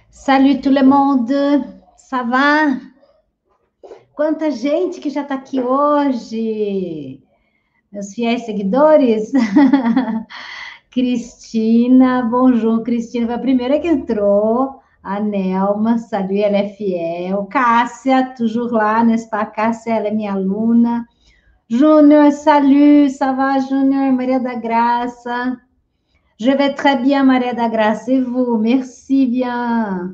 Salut tout le monde, ça va? Quanta gente que já está aqui hoje, meus fiéis seguidores. Cristina, bonjour, Cristina foi a primeira que entrou. A Nelma, salut, ela é fiel. Cássia, toujours lá, n'est-ce pas? Cássia, ela é minha aluna. Júnior, salut, ça va, Júnior? Maria da Graça. Je vais très bien, Maria da Graça. Et vous? Merci bien.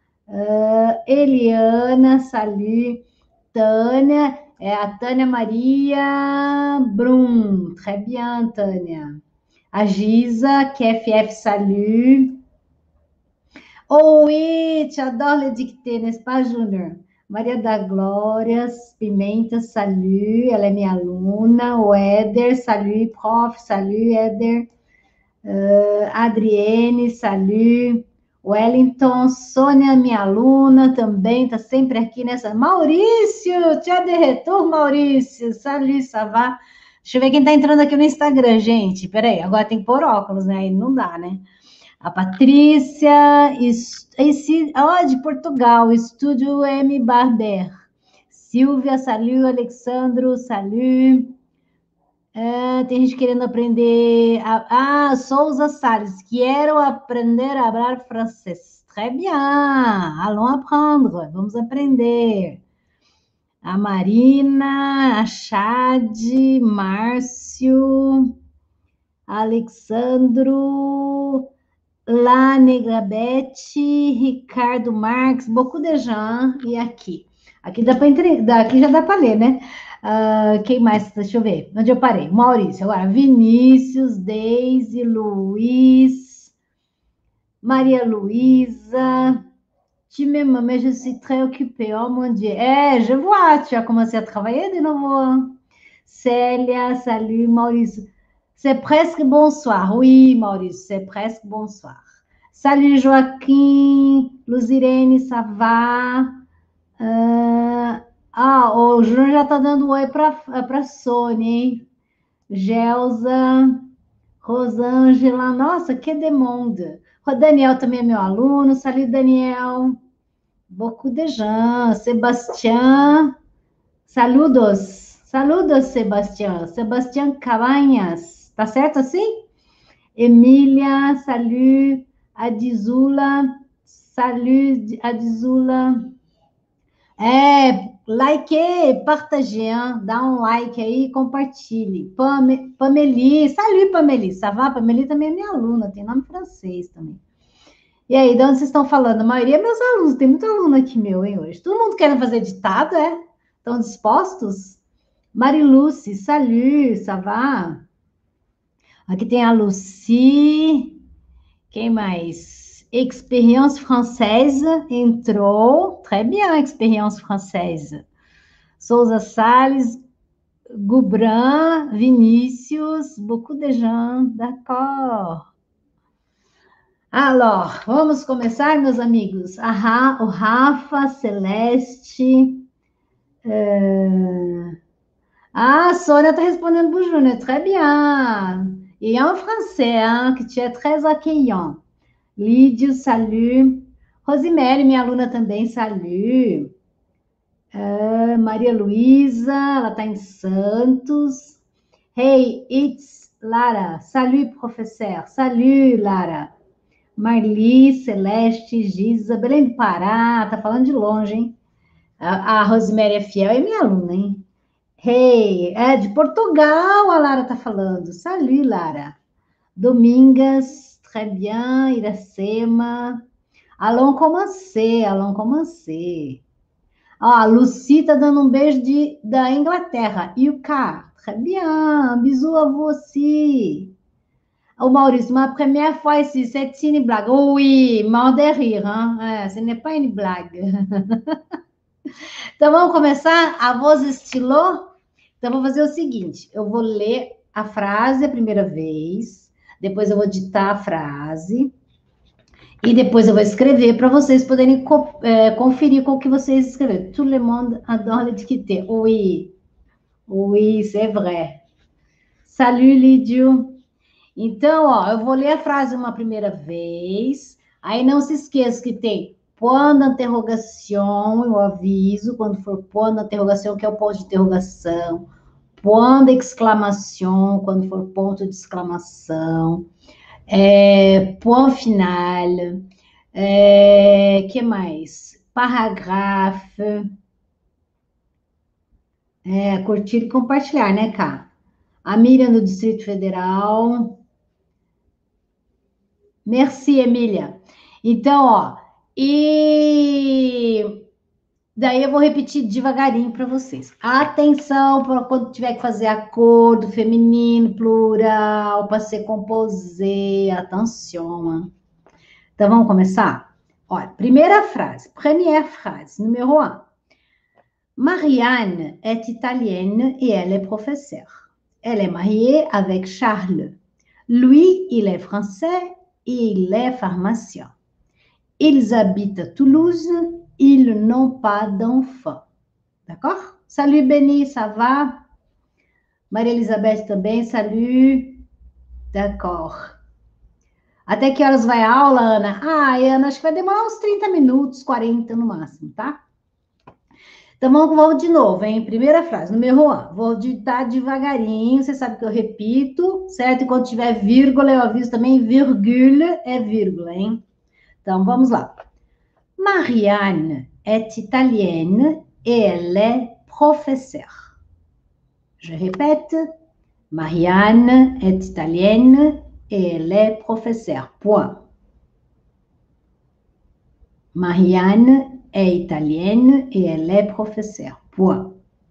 Eliana, salut. Tânia, é a Tânia Maria Brum. Très bien, Tânia. A Giza, QFF, salut. Oh, oui, tu adores le dictée, n'est-ce pas, Júnior? Maria da Glória Pimenta, salut. Ela é minha aluna. O Éder, salut, prof, salut, Éder. Adriene, salut. Wellington, Sônia, minha aluna, também está sempre aqui nessa. Maurício, tu de retour, Maurício. Salut, ça va? Deixa eu ver quem está entrando aqui no Instagram, gente. Peraí, agora tem que pôr óculos, né? Aí não dá, né? A Patrícia, de Portugal, Estúdio M. Barber. Silvia, salut. Alexandro, salut. Tem gente querendo aprender. Souza Salles, quero aprender a falar francês. Très bien, allons apprendre, vamos aprender. A Marina, a Chade, Márcio, Alexandro, La Negrabete, Ricardo Marques, beaucoup de gens, e aqui. Aqui dá para entregar, aqui já dá para ler, né? Quem mais? Deixa eu ver. Onde eu parei? Maurício. Agora, Vinícius, Deise, Luiz, Maria Luísa. Tu me mais je suis très occupée. Oh mon Dieu. Je vois, tu as commencé à travailler de nouveau. Célia, salut, Maurício. C'est presque bonsoir. Oui, Maurício, c'est presque bonsoir. Salut, Joaquim. Luzirene, ça va? O Júnior já está dando oi para Sônia, hein? Gelza, Rosângela, nossa, que demanda. O Daniel também é meu aluno, salut, Daniel. Beaucoup de gens. Sebastião, saludos. Saludos, Sebastião. Sebastião Cabanhas, tá certo assim? Emília, salut. Adizula, salut, Adizula. Like, partagez, hein? Dá um like aí, compartilhe. Pameli, salut, Pameli, ça va? Pameli também é minha aluna, tem nome francês também. E aí, de onde vocês estão falando? A maioria é meus alunos, tem muito aluno aqui meu, hein, hoje. Todo mundo querendo fazer ditado, é? Estão dispostos? Mariluce, salut, ça va? Aqui tem a Lucy, quem mais? Expérience française entrou. Très bien, expérience française. Souza Salles, Gubran, Vinícius, beaucoup de gens, d'accord. Alors, vamos começar, meus amigos. O Rafa, Celeste. A Sônia está respondendo para o Júnior. Très bien. Et en français, hein, que tu es très accueillant. Lídio, salut. Rosemary, minha aluna também, salut. Maria Luísa, ela está em Santos. Hey, it's Lara. Salut, professeur. Salut, Lara. Marli, Celeste, Giza, Belém do Pará. Tá falando de longe, hein? A Rosemary é fiel, é minha aluna, hein? Hey, é de Portugal, a Lara tá falando. Salut, Lara. Domingas, très bien, Iracema. Alon Comancê, Alon Comancê. Ó, a Lucy tá dando um beijo da Inglaterra. UK, très bien, bisous à vous aussi. O Maurício, ma première fois ici, c'est une blague. Oui, mort de rire, hein? Ce n'est pas une blague. Então, vamos começar? A voz estilou? Então, vou fazer o seguinte: eu vou ler a frase a primeira vez, depois eu vou ditar a frase, e depois eu vou escrever para vocês poderem conferir com o que vocês escreveram. Tout le monde adore le dictée. Oui, oui, c'est vrai. Salut, Lídio. Então, ó, eu vou ler a frase uma primeira vez, aí não se esqueça que tem Point d'interrogação, eu aviso quando for point d'interrogação, que é o ponto de interrogação. Point d'exclamação, quando for ponto de exclamação. Point final. Que mais? Parágrafo. Curtir e compartilhar, né, Cá? A Miriam do Distrito Federal. Merci, Emília. Então, ó, e daí eu vou repetir devagarinho para vocês. Atenção para quando tiver que fazer acordo feminino, plural, para ser composé. Atenção. Então, vamos começar? Olha, primeira frase. Première phrase, numéro 1. Marianne est italienne et elle est professeure. Elle est mariée avec Charles. Lui, il est français et il est pharmacien. Ils habitent à Toulouse, ils n'ont pas d'enfants. D'accord? Salut Benny, ça va? Maria-Elisabeth também, salut. D'accord. Até que horas vai a aula, Ana? Ana, acho que vai demorar uns 30 minutos, 40 no máximo, tá? Então, vamos de novo, hein? Primeira frase, número 1. Vou digitar devagarinho, você sabe que eu repito, certo? E quando tiver vírgula, eu aviso também, vírgula é vírgula, hein? Então, vamos lá. Marianne est italienne et elle est professeure. Je répète, Marianne est italienne et elle est professeure. Point. Marianne est italienne et elle est professeure. Point.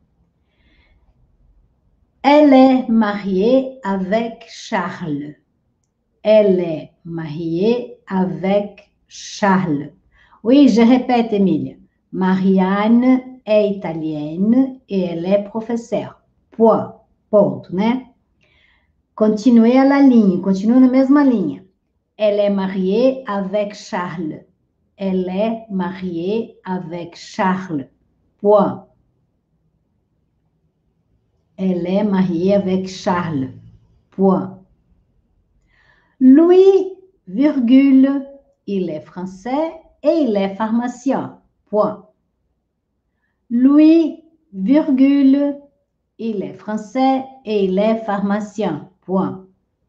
Elle est mariée avec Charles. Elle est mariée avec Charles. Oui, je répète, Emília. Marianne est italienne et elle est professeure. Point. Ponto, né? Continuez a linha, continue na mesma linha. Elle est mariée avec Charles. Elle est mariée avec Charles. Point. Elle est mariée avec Charles. Point. Lui, virgule, il est français et il est pharmacien. Point. Lui, virgule, il est français et il est pharmacien. Point.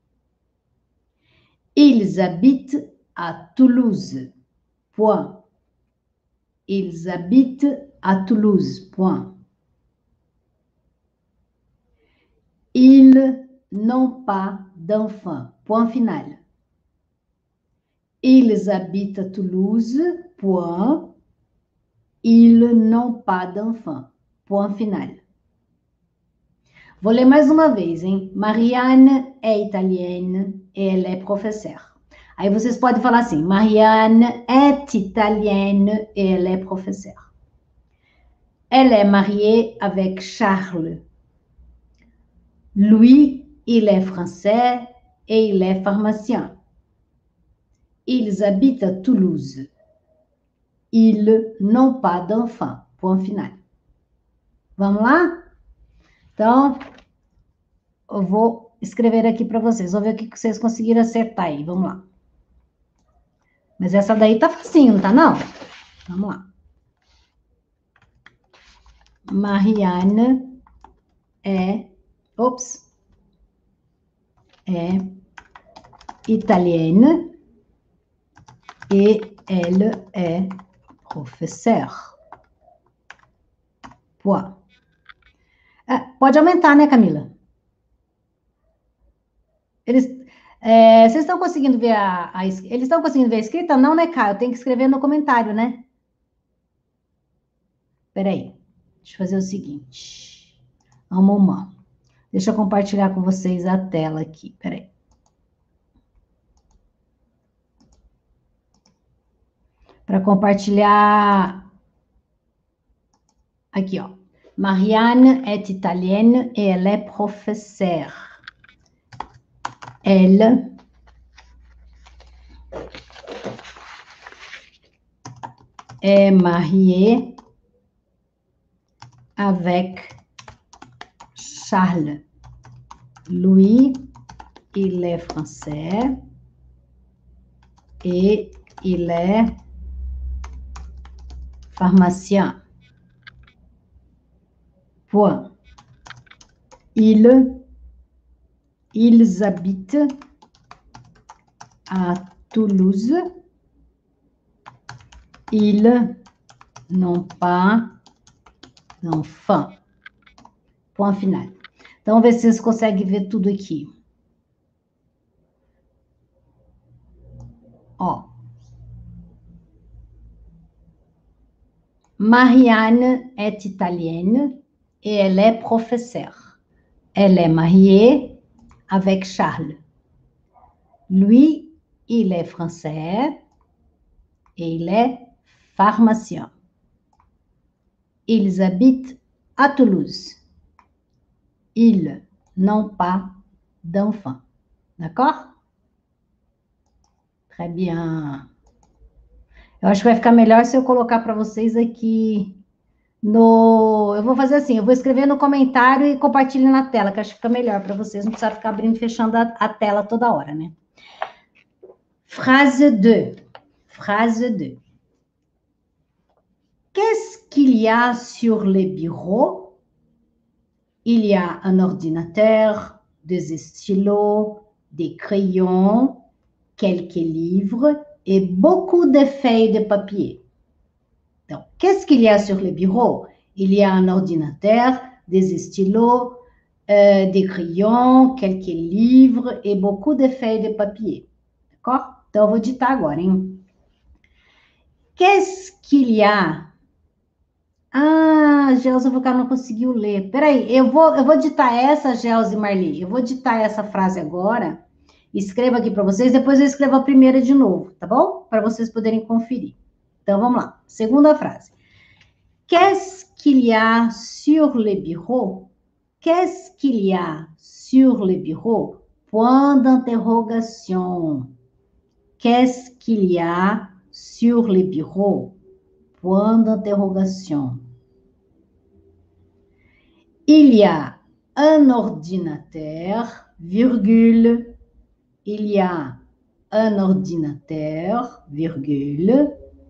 Ils habitent à Toulouse. Point. Ils habitent à Toulouse. Point. Ils n'ont pas d'enfants. Point final. Ils habitent à Toulouse. Point. Ils n'ont pas d'enfants. Point final. Vou ler mais uma vez, hein? Marianne é italienne et elle est professeure. Aí vocês podem falar assim, Marianne est italienne et elle est professeure. Elle est mariée avec Charles. Lui, il est français et il est pharmacien. Ils habitent à Toulouse. Ils n'ont pas d'enfants. Point final. Vamos lá? Então, eu vou escrever aqui para vocês. Vamos ver o que vocês conseguiram acertar aí. Vamos lá. Mas essa daí tá facinho, não tá não? Vamos lá. Marianne é italienne et elle est professeure. Point. Pode aumentar, né, Camila? Vocês estão conseguindo ver eles estão conseguindo ver a escrita? Não, né, Caio? Eu tenho que escrever no comentário, né? Peraí. Deixa eu fazer o seguinte. Um momento. Deixa eu compartilhar com vocês a tela aqui. Peraí. Para compartilhar... Aqui, ó. Marianne est italienne et elle est professeure. Elle est mariée avec Charles. Lui, il est français et il est pharmacien. Point. Ils habitent à Toulouse. Ils n'ont pas d'enfants. Point final. Então, vamos ver se vocês conseguem ver tudo aqui. Ó. Marianne est italienne et elle est professeure. Elle est mariée avec Charles. Lui, il est français et il est pharmacien. Ils habitent à Toulouse. Ils n'ont pas d'enfants. D'accord? Très bien. Eu acho que vai ficar melhor se eu colocar para vocês aqui no... Eu vou fazer assim, eu vou escrever no comentário e compartilho na tela, que acho que fica melhor para vocês, não precisar ficar abrindo e fechando a tela toda hora, né? Phrase 2. Phrase 2. Qu'est-ce qu'il y a sur les bureaux? Il y a un ordinateur, des stylos, des crayons, quelques livres et beaucoup de feuilles de papier. Donc, qu'est-ce qu'il y a sur les bureaux? Il y a un ordinateur, des stylos, des crayons, quelques livres et beaucoup de feuilles de papier. D'accord? Então, eu vou ditar agora, hein? Qu'est-ce qu'il y a? Ah, Gelsa Vocal não conseguiu ler. Peraí, eu vou ditar essa, Gelsa e Marli. Eu vou ditar essa frase agora. Escreva aqui para vocês, depois eu escrevo a primeira de novo, tá bom? Para vocês poderem conferir. Então, vamos lá. Segunda frase. Qu'est-ce qu'il y a sur les bureaux? Qu'est-ce qu'il y a sur les bureaux? Point d'interrogation. Qu'est-ce qu'il y a sur les bureaux? Point d'interrogation. Il y a un ordinateur, virgule. Il y a un ordinateur, virgule.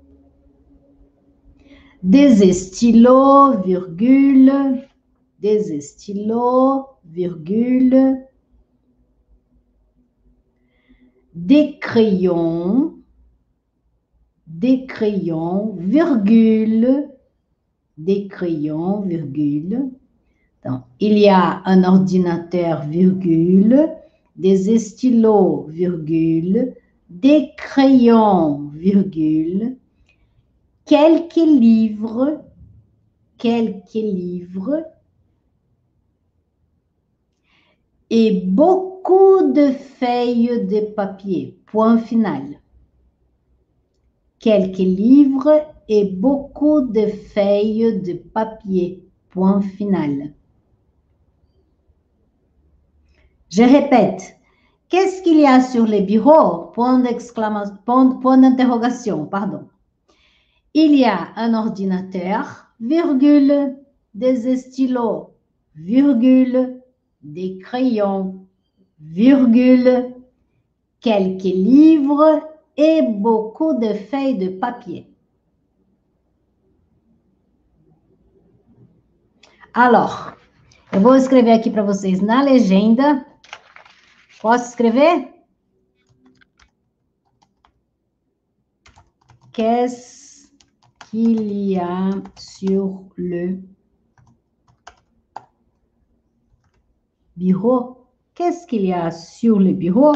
Des stylos, virgule. Des stylos, virgule. Des crayons, virgule. Des crayons, virgule. Donc, il y a un ordinateur, virgule, des stylos, virgule, des crayons, virgule, quelques livres, et beaucoup de feuilles de papier. Point final. Quelques livres et beaucoup de feuilles de papier. Point final. Je répète. Qu'est-ce qu'il y a sur les bureaux? Point d'exclamation, point d'interrogation, pardon. Il y a un ordinateur, virgule, des stylos, virgule, des crayons, virgule, quelques livres et beaucoup de feuilles de papier. Alors, eu vou escrever aqui para vocês na legenda. Posso escrever? Qu'est-ce qu'il y a sur le bureau? Qu'est-ce qu'il y a sur le bureau?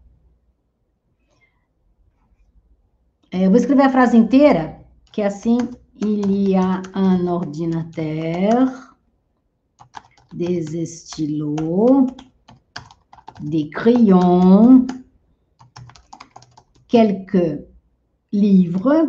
Eu vou escrever a frase inteira, que é assim: il y a un ordinateur, des stylos, des crayons, quelques livres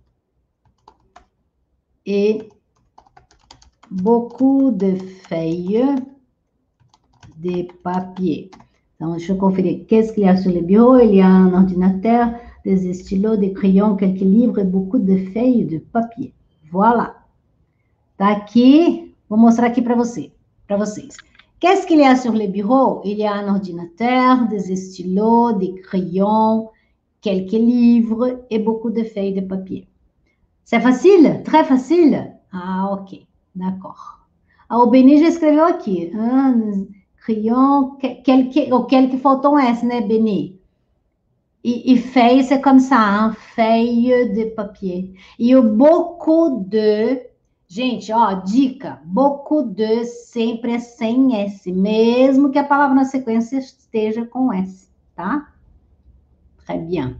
et beaucoup de feuilles de papier. Então, deixa eu conferir. Qu'est-ce qu'il y a sur le bureau? Il y a un ordinateur, des stylos, des crayons, quelques livres et beaucoup de feuilles de papier. Voilà. Tá aqui. Vou mostrar aqui para vocês. Qu'est-ce qu'il y a sur le bureau? Il y a un ordinateur, des stylos, des crayons, quelques livres et beaucoup de feuilles de papier. C'est facile? Très facile? Ah, ok. D'accord. Ah, o Beni já escreveu aqui. Crayon, quel que faltou um S, né, Beni? E feuille, c'est comme ça, hein? Feuille de papier. E o beaucoup de... Gente, ó, dica. Beaucoup de sempre é sem S, mesmo que a palavra na sequência esteja com S, tá? Très bien.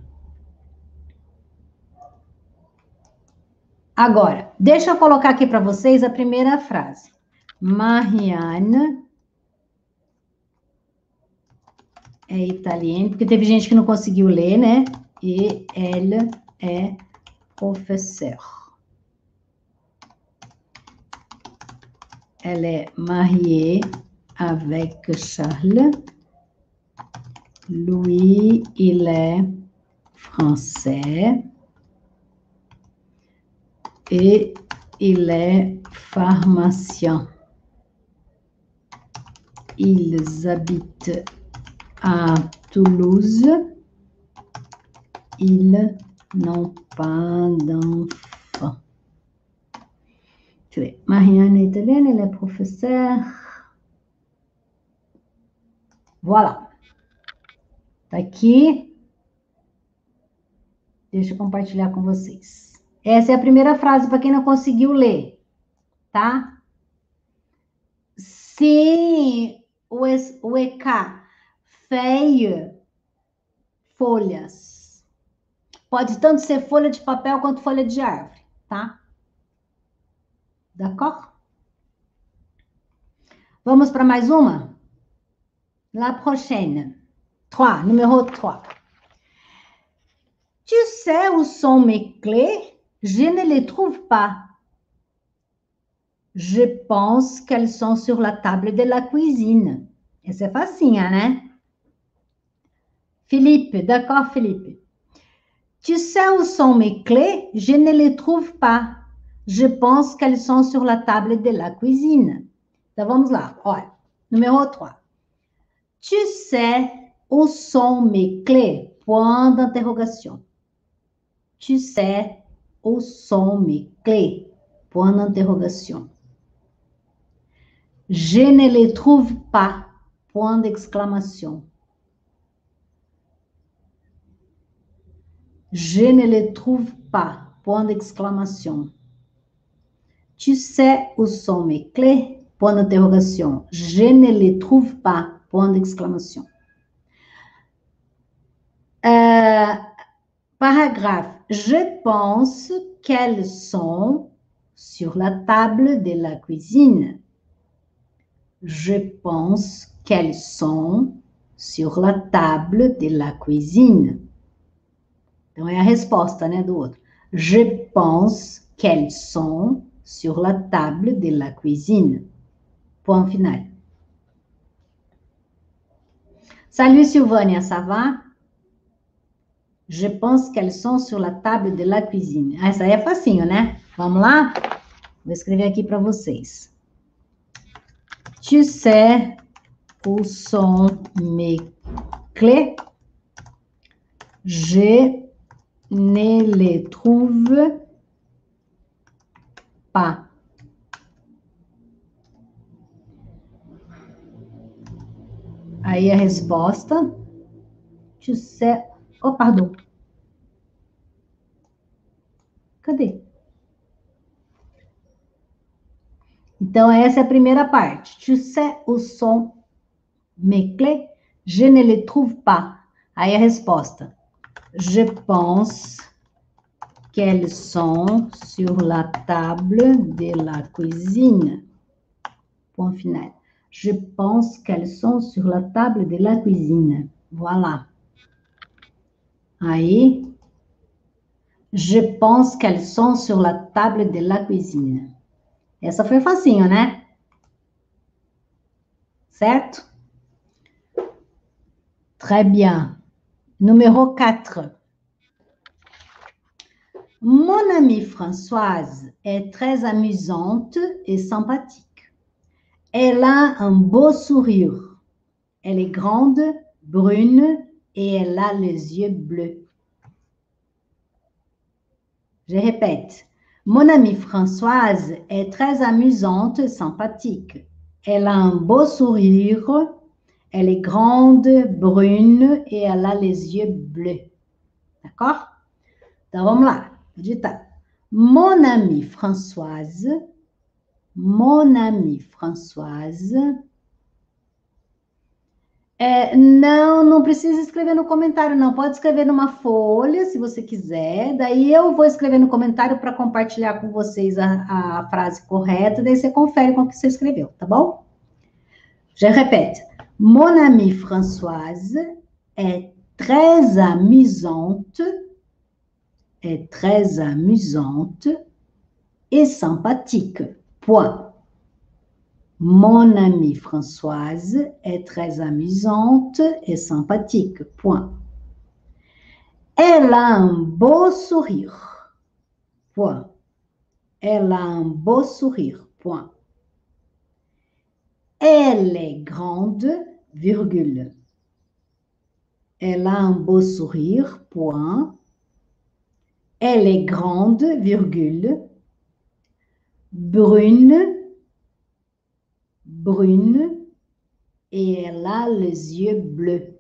Agora, deixa eu colocar aqui para vocês a primeira frase. Marianne é italiana, porque teve gente que não conseguiu ler, né? E elle é professeur. Elle est mariée avec Charles. Louis, il est français. Et il est pharmacien. Ils habitent à Toulouse. Ils n'ont pas d'enfants. Marianne est italienne, elle est professeure. Voilà. Tá aqui. Deixa eu compartilhar com vocês. Essa é a primeira frase para quem não conseguiu ler, tá? Sim, o EK, feio, folhas. Pode tanto ser folha de papel quanto folha de árvore, tá? D'accord? Vamos para mais uma? La prochaine. 3, numéro 3. Tu sais où sont mes clés? Je ne les trouve pas. Je pense qu'elles sont sur la table de la cuisine. Essa é facinha, né? Philippe, d'accord, Philippe. Tu sais où sont mes clés? Je ne les trouve pas. Je pense qu'elles sont sur la table de la cuisine. Então, vamos lá. Olha, numéro 3. Tu sais où sont mes clés? Point d'interrogation. Tu sais où sont mes clés? Point d'interrogation. Je ne les trouve pas. Point d'exclamation. Je ne les trouve pas. Point d'exclamation. Tu sais où sont mes clés? Point d'interrogation. Je ne les trouve pas. Point d'exclamation. Paragraphe. Je pense qu'elles sont sur la table de la cuisine. Je pense qu'elles sont sur la table de la cuisine. Então, é a resposta, né, do outro. Je pense qu'elles sont sur la table de la cuisine. Point final. Salut Sylvania, ça va? Je pense qu'elles sont sur la table de la cuisine. Ah, essa aí é facinho, né? Vamos lá? Vou escrever aqui para vocês. Tu sais où sont mes clés? Je ne les trouve pas. Aí a resposta. Tu sais... Oh, pardon. Cadê? Então, essa é a primeira parte. Tu sais où sont mes clés? Je ne les trouve pas. Aí a resposta. Je pense qu'elles sont sur la table de la cuisine. Point final. Je pense qu'elles sont sur la table de la cuisine. Voilà. Aí. Je pense qu'elles sont sur la table de la cuisine. Essa foi facinho, né? Certo? Très bien. Numéro 4. Mon amie Françoise est très amusante et sympathique. Elle a un beau sourire. Elle est grande, brune et elle a les yeux bleus. Je répète. Mon amie Françoise est très amusante et sympathique. Elle a un beau sourire, elle est grande, brune et elle a les yeux bleus. D'accord? Então vamos lá, vou digitar. Mon amie Françoise. Não precisa escrever no comentário, não. Pode escrever numa folha, se você quiser. Daí eu vou escrever no comentário para compartilhar com vocês a frase correta. Daí você confere com o que você escreveu, tá bom? Je répète. Mon amie Françoise est très amusante, et sympathique. Point. Mon amie Françoise est très amusante et sympathique. Point. Elle a un beau sourire. Point. Elle a un beau sourire. Point. Elle est grande, virgule. Elle a un beau sourire. Point. Elle est grande, virgule. Brune, et elle a les yeux bleus.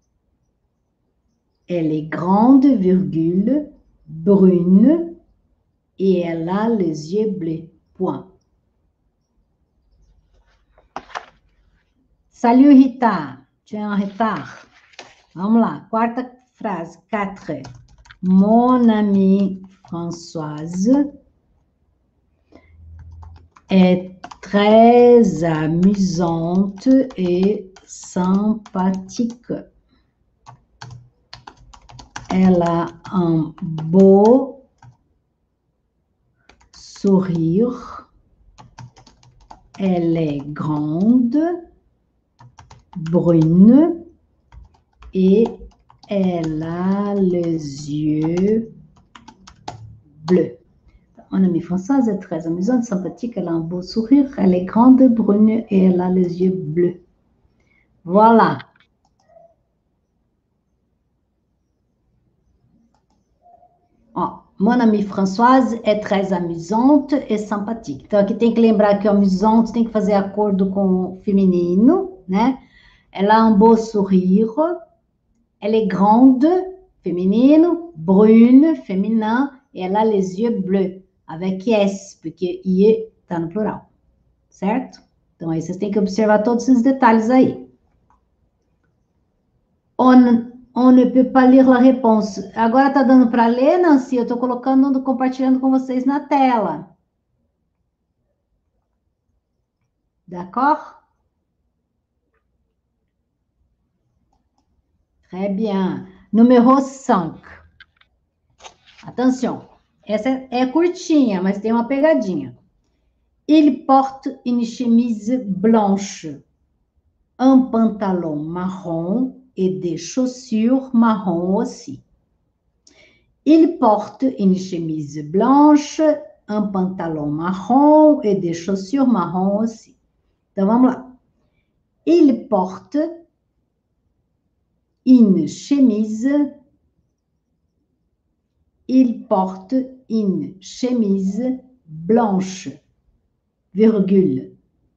Elle est grande, virgule, brune, et elle a les yeux bleus. Point. Salut Rita, tu es en retard. Vamos lá, quarta frase, 4. Mon amie Françoise est très amusante et sympathique. Elle a un beau sourire. Elle est grande, brune et elle a les yeux bleus. Mon amie Françoise est très amusante, sympathique, elle a un beau sourire, elle est grande, brune et elle a les yeux bleus. Voilà. Ó, mon amie Françoise é très amusante e sympathique. Então, aqui tem que lembrar que o amusante tem que fazer acordo com o feminino, né? Elle a un beau sourire. Elle est grande, feminino. Brune, féminin. E elle a les yeux bleus, avec S, porque I está no plural. Certo? Então, aí vocês têm que observar todos esses detalhes aí. On ne peut pas lire la réponse. Agora tá dando para ler, Nancy? Eu tô colocando, compartilhando com vocês na tela. D'accord? Très bien. Numéro 5. Attention. Essa é curtinha, mas tem uma pegadinha. Il porte une chemise blanche, un pantalon marron et des chaussures marron aussi. Il porte une chemise blanche, un pantalon marron et des chaussures marron aussi. Então, vamos lá. Il porte une chemise. Il porte une chemise blanche, virgule.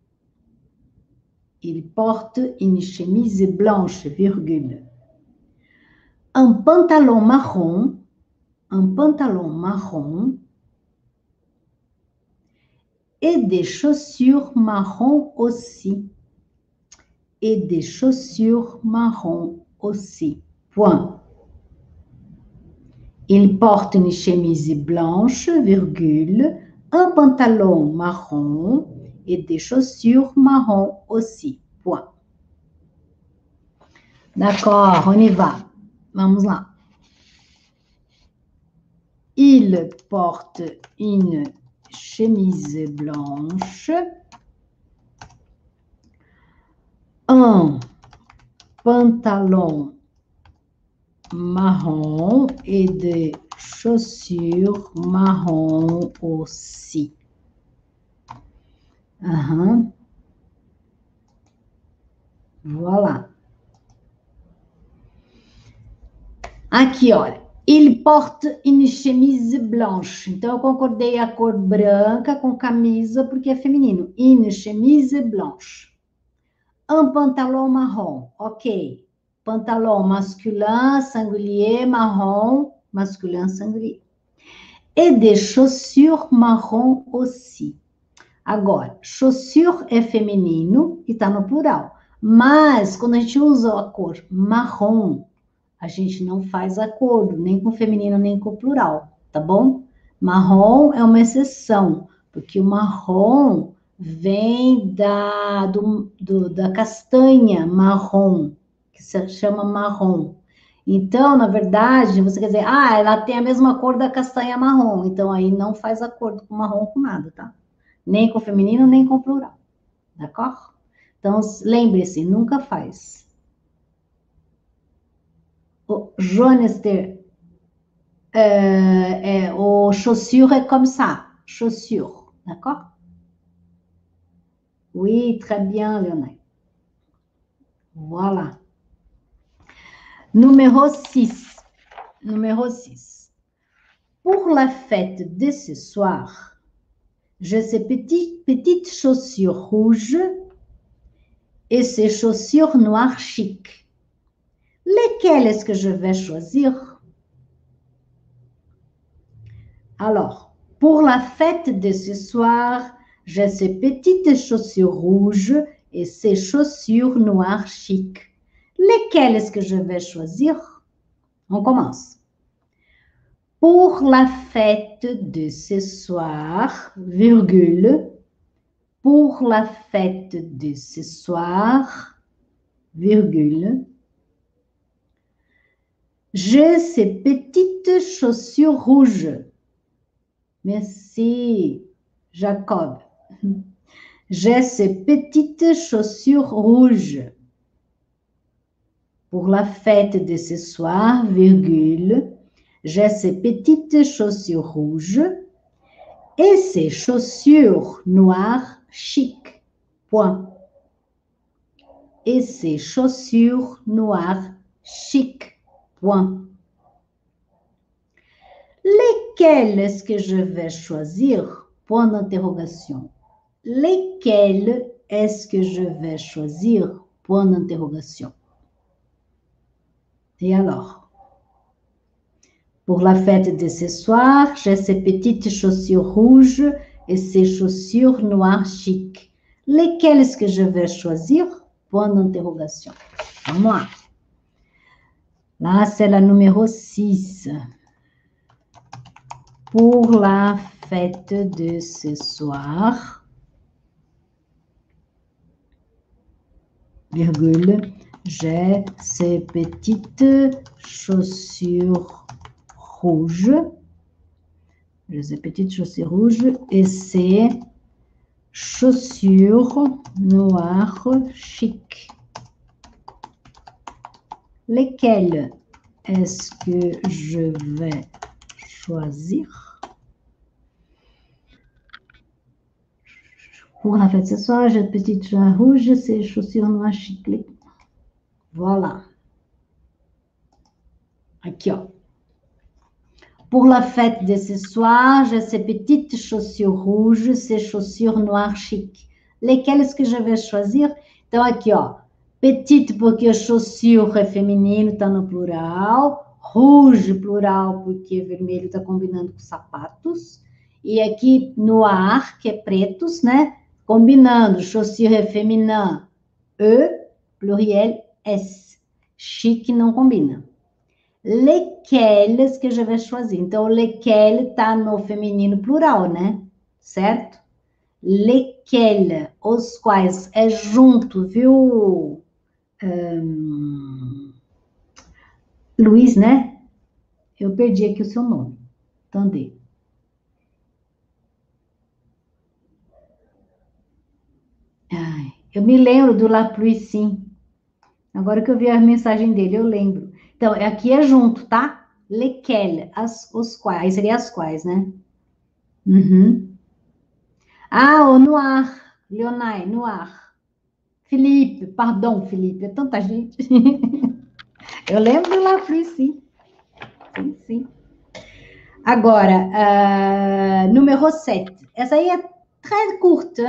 Il porte une chemise blanche, virgule. Un pantalon marron et des chaussures marron aussi. Et des chaussures marron aussi. Point. Il porte une chemise blanche, virgule, un pantalon marron et des chaussures marron aussi. Point. D'accord, on y va. Vamos lá. Il porte une chemise blanche, un pantalon marron et des chaussures marron aussi. Voilà. Aqui, olha. Il porte une chemise blanche. Então, eu concordei a cor branca com camisa, porque é feminino. Une chemise blanche. Un pantalon marrom. Ok. Pantalon masculin, singulier, marrom, masculin, singulier. Et des chaussures marrom aussi. Agora, chaussure é feminino e está no plural. Mas, quando a gente usa a cor marrom, a gente não faz acordo, nem com feminino, nem com plural, tá bom? Marrom é uma exceção, porque o marrom vem da castanha marrom, que se chama marrom. Então, na verdade, você quer dizer, ela tem a mesma cor da castanha marrom, então aí não faz acordo com marrom com nada, tá? Nem com feminino, nem com plural, d'accord? Então, lembre-se, nunca faz. O Joanester, o chaussure est comme ça, chaussure, d'accord? Oui, très bien, Léonard. Voilà. Numéro 6. Numéro 6. Pour la fête de ce soir, j'ai ces petites chaussures rouges et ces chaussures noires chic. Lesquelles est-ce que je vais choisir? Alors, pour la fête de ce soir, j'ai ces petites chaussures rouges et ces chaussures noires chic. Lesquelles est-ce que je vais choisir? On commence. Pour la fête de ce soir, virgule. Pour la fête de ce soir, virgule. J'ai ces petites chaussures rouges. Merci, Jacob. J'ai ces petites chaussures rouges. Pour la fête de ce soir, virgule, j'ai ces petites chaussures rouges et ces chaussures noires chic. Point. Et ces chaussures noires chic. Point. Lesquelles est-ce que je vais choisir? Point d'interrogation. Lesquelles est-ce que je vais choisir? Point d'interrogation. Et alors? Pour la fête de ce soir, j'ai ces petites chaussures rouges et ces chaussures noires chic. Lesquelles est-ce que je vais choisir? Point d'interrogation. À moi. Là, c'est la numéro 6. Pour la fête de ce soir, virgule, j'ai ces petites chaussures rouges. J'ai ces petites chaussures rouges et ces chaussures noires chic. Lesquelles est-ce que je vais choisir? Pour la fête ce soir, j'ai des petites chaussures rouges, ces chaussures noires chic. Voilà. Aqui, ó. Pour la fête de ce soir, j'ai ces petites chaussures rouges, ces chaussures noires chic. Lesquelles est-ce que je vais choisir? Então, aqui, ó. Petite, porque chaussure é feminino, tá no plural. Rouge, plural, porque vermelho está combinando com sapatos. E aqui, noir, que é pretos, né? Combinando, chaussure é feminina, E, pluriel, S. Chique não combina. Lesquelles que je vais choisir. Então, lesquelles tá no feminino plural, né? Certo? Lesquelles, os quais, é junto, viu? Luiz, né? Eu perdi aqui o seu nome. Entendeu? Ai, eu me lembro do La Pluie, sim. Agora que eu vi a mensagem dele, eu lembro. Então, aqui é junto, tá? Lesquelles, os quais. Aí seria as quais, né? Uhum. Ah, o Noir. Leonai, Noir. Felipe, perdão, Felipe. É tanta gente. Eu lembro do La Pluie, sim. Sim, sim. Agora, número 7. Essa aí é très courte.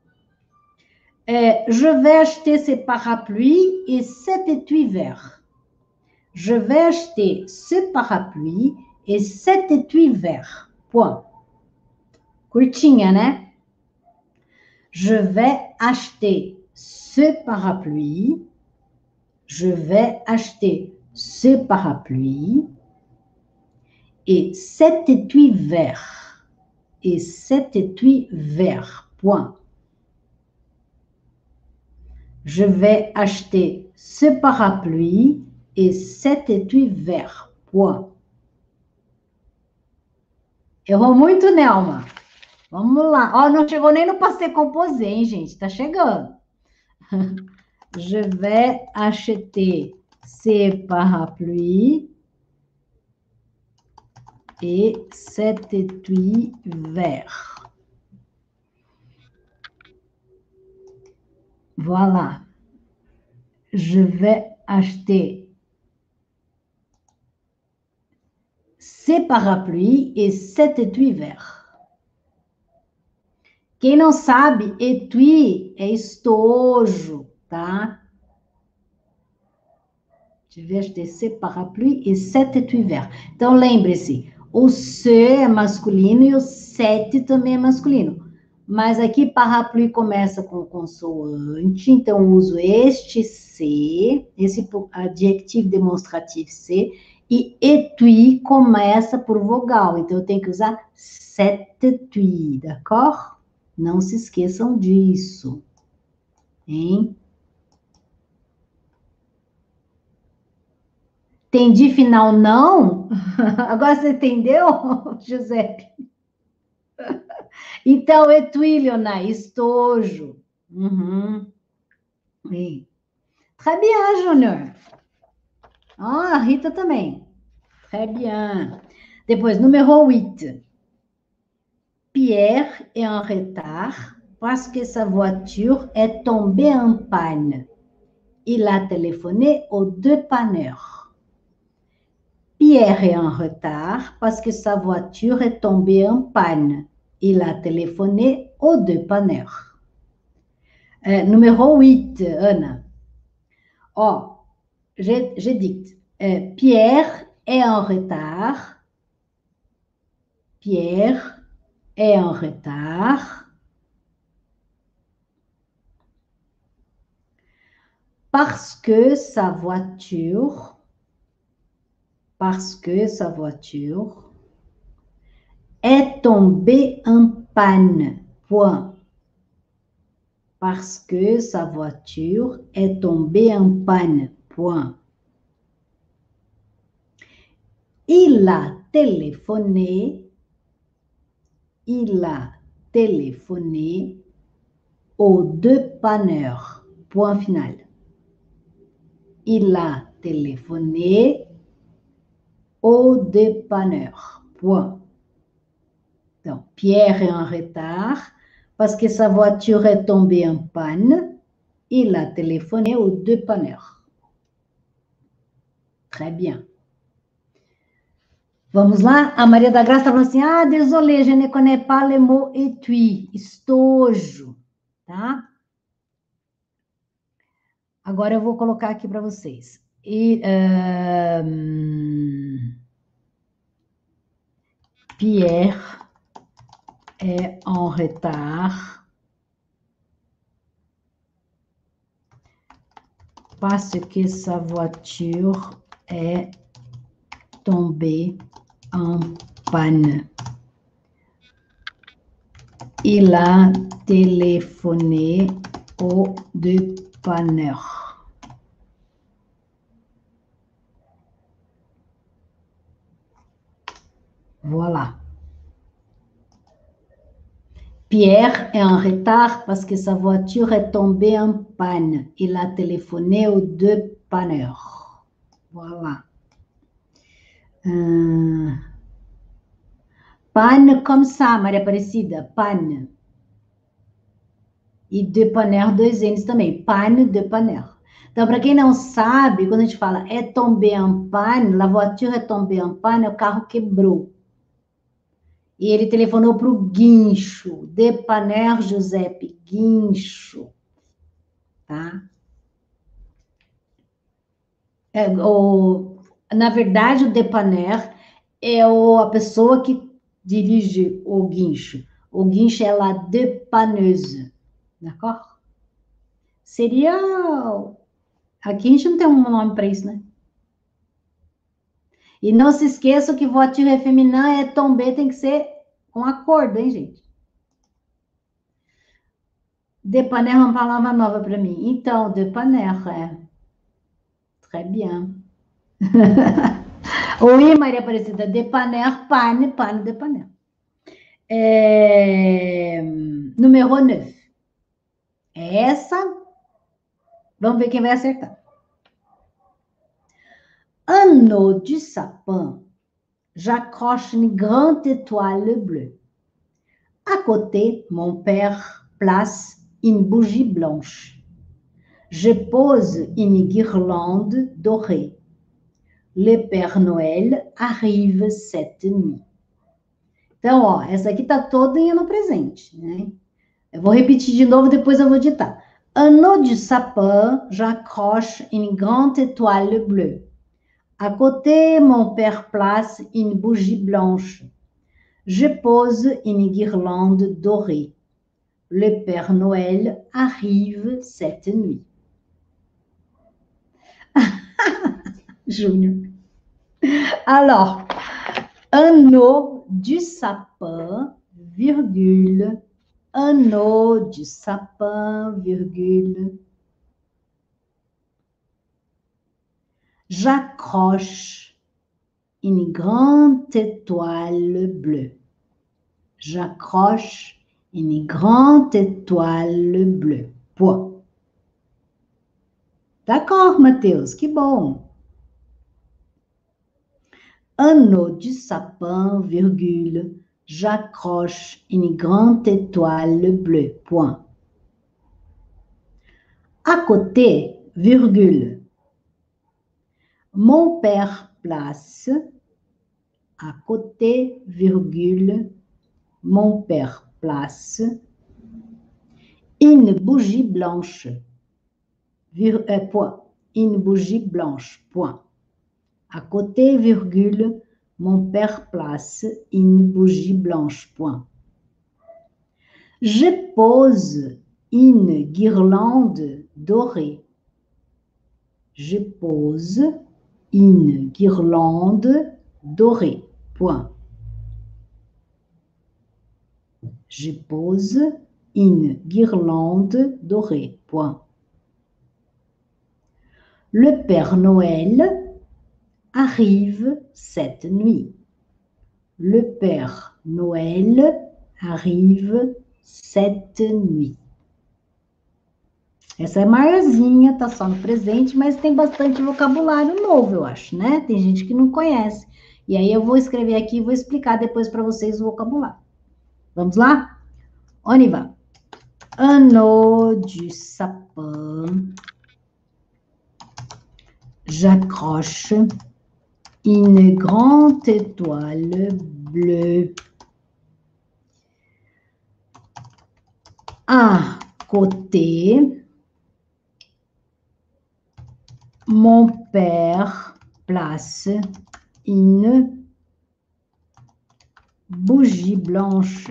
Je vais acheter ces parapluies et cet étui vert. Je vais acheter ce parapluie et cet étui vert. Point. Curtinha, né? Je vais acheter ce parapluie. Je vais acheter ce parapluie et cet étui vert. Et cet étui vert. Point. Je vais acheter ce parapluie et cet étui vert. Point. Errou muito, Nelma. Vamos lá. Ó, não chegou nem no passé composé, hein, gente? Tá chegando. Je vais acheter ces parapluies et cet étui vert. Voilà. Je vais acheter ces parapluies et cet étui vert. Quem não sabe, étui é estojo, tá? Je vais acheter ces parapluies et cet étui vert. Então, lembre-se, o ce é masculino e o cet também é masculino. Mas aqui, parapluie começa com consoante, então uso este C, esse adjetivo demonstrativo C, e étui começa por vogal, então eu tenho que usar cet étui, d'accord? Não se esqueçam disso, hein? Entendi final não? Agora você entendeu, Giuseppe? Então, étui, Leonard, estojo. Uhum. Oui. Très bien, Júnior. Ah, a Rita também. Très bien. Depois, número 8. Pierre est en retard parce que sa voiture est tombée en panne. Il a téléphoné aux dépanneurs. Pierre est en retard parce que sa voiture est tombée en panne. Il a téléphoné aux dépanneurs. Numéro 8, Ana. Oh, je dicte. Pierre est en retard. Pierre est en retard parce que sa voiture est tombée en panne. Point. Parce que sa voiture est tombée en panne. Point. Il a téléphoné aux dépanneurs. Point final. Il a téléphoné aux dépanneurs. Point. Donc, Pierre est en retard parce que sa voiture est tombée en panne. Il a téléphoné aux dépanneurs. Très bien. Vamos lá? A Maria da Graça está falando assim, désolé, je ne connais pas le mot étui, estojo, tá? Agora eu vou colocar aqui para vocês. Pierre est en retard parce que sa voiture est tombée en panne. Il a téléphoné au dépanneur. Voilà. Pierre est en retard parce que sa voiture est tombée en panne. Il a téléphoné aux dépanneurs. Voilà. Panne comme ça, Maria Aparecida. Panne. E dépanneur, dois N's também. Panne, dépanneur. Então, para quem não sabe, quando a gente fala é tombé en panne, la voiture est tombée en panne, o carro quebrou. E ele telefonou para o guincho, Depaner Giuseppe, guincho, tá? Na verdade, o Depaner é a pessoa que dirige o guincho. O guincho é la dépanneuse, d'accord? Seria... Aqui a gente não tem um nome para isso, né? E não se esqueça que voiture feminino é tombé, tem que ser com acordo, hein, gente? Dépanner é uma palavra nova para mim. Então, dépanner, é. Très bien. Oui, Maria Aparecida, dépanner, panne, panne, dépanner. Número 9. Essa, vamos ver quem vai acertar. Anneau du sapin, j'accroche une grande étoile bleue. À côté, mon père place une bougie blanche. Je pose une guirlande dorée. Le Père Noël arrive cette nuit. Então, ó, essa aqui tá toda em ano presente, né? Eu vou repetir de novo, depois eu vou ditar. Anneau du sapin, j'accroche une grande étoile bleue. À côté, mon père place une bougie blanche. Je pose une guirlande dorée. Le Père Noël arrive cette nuit. Júnior. Alors, anneau du sapin, virgule, anneau du sapin, virgule. J'accroche une grande étoile bleue. J'accroche une grande étoile bleue. Point. D'accord, Matheus, que bom. Anneau du sapin, virgule, j'accroche une grande étoile bleue. Point. À côté, virgule, mon père place, à côté, virgule, mon père place, une bougie blanche, point, une bougie blanche, point. À côté, virgule, mon père place une bougie blanche, point. Je pose une guirlande dorée. Je pose une guirlande dorée, point. Je pose une guirlande dorée, point. Le Père Noël arrive cette nuit. Le Père Noël arrive cette nuit. Essa é maiorzinha, tá só no presente, mas tem bastante vocabulário novo, eu acho, né? Tem gente que não conhece. E aí eu vou escrever aqui e vou explicar depois para vocês o vocabulário. Vamos lá? On y va. Anneau du sapin. J'accroche une grande étoile bleue. À côté, mon père place une bougie blanche.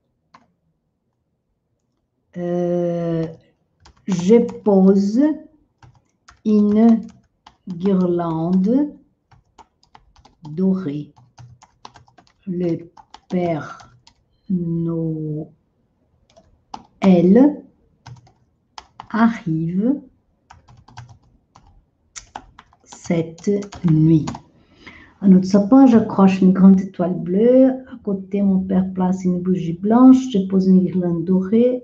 Je pose une guirlande dorée. Le Père Noël arrive cette nuit. Un autre sapin, j'accroche une grande étoile bleue. À côté, mon père place une bougie blanche. Je pose une guirlande dorée.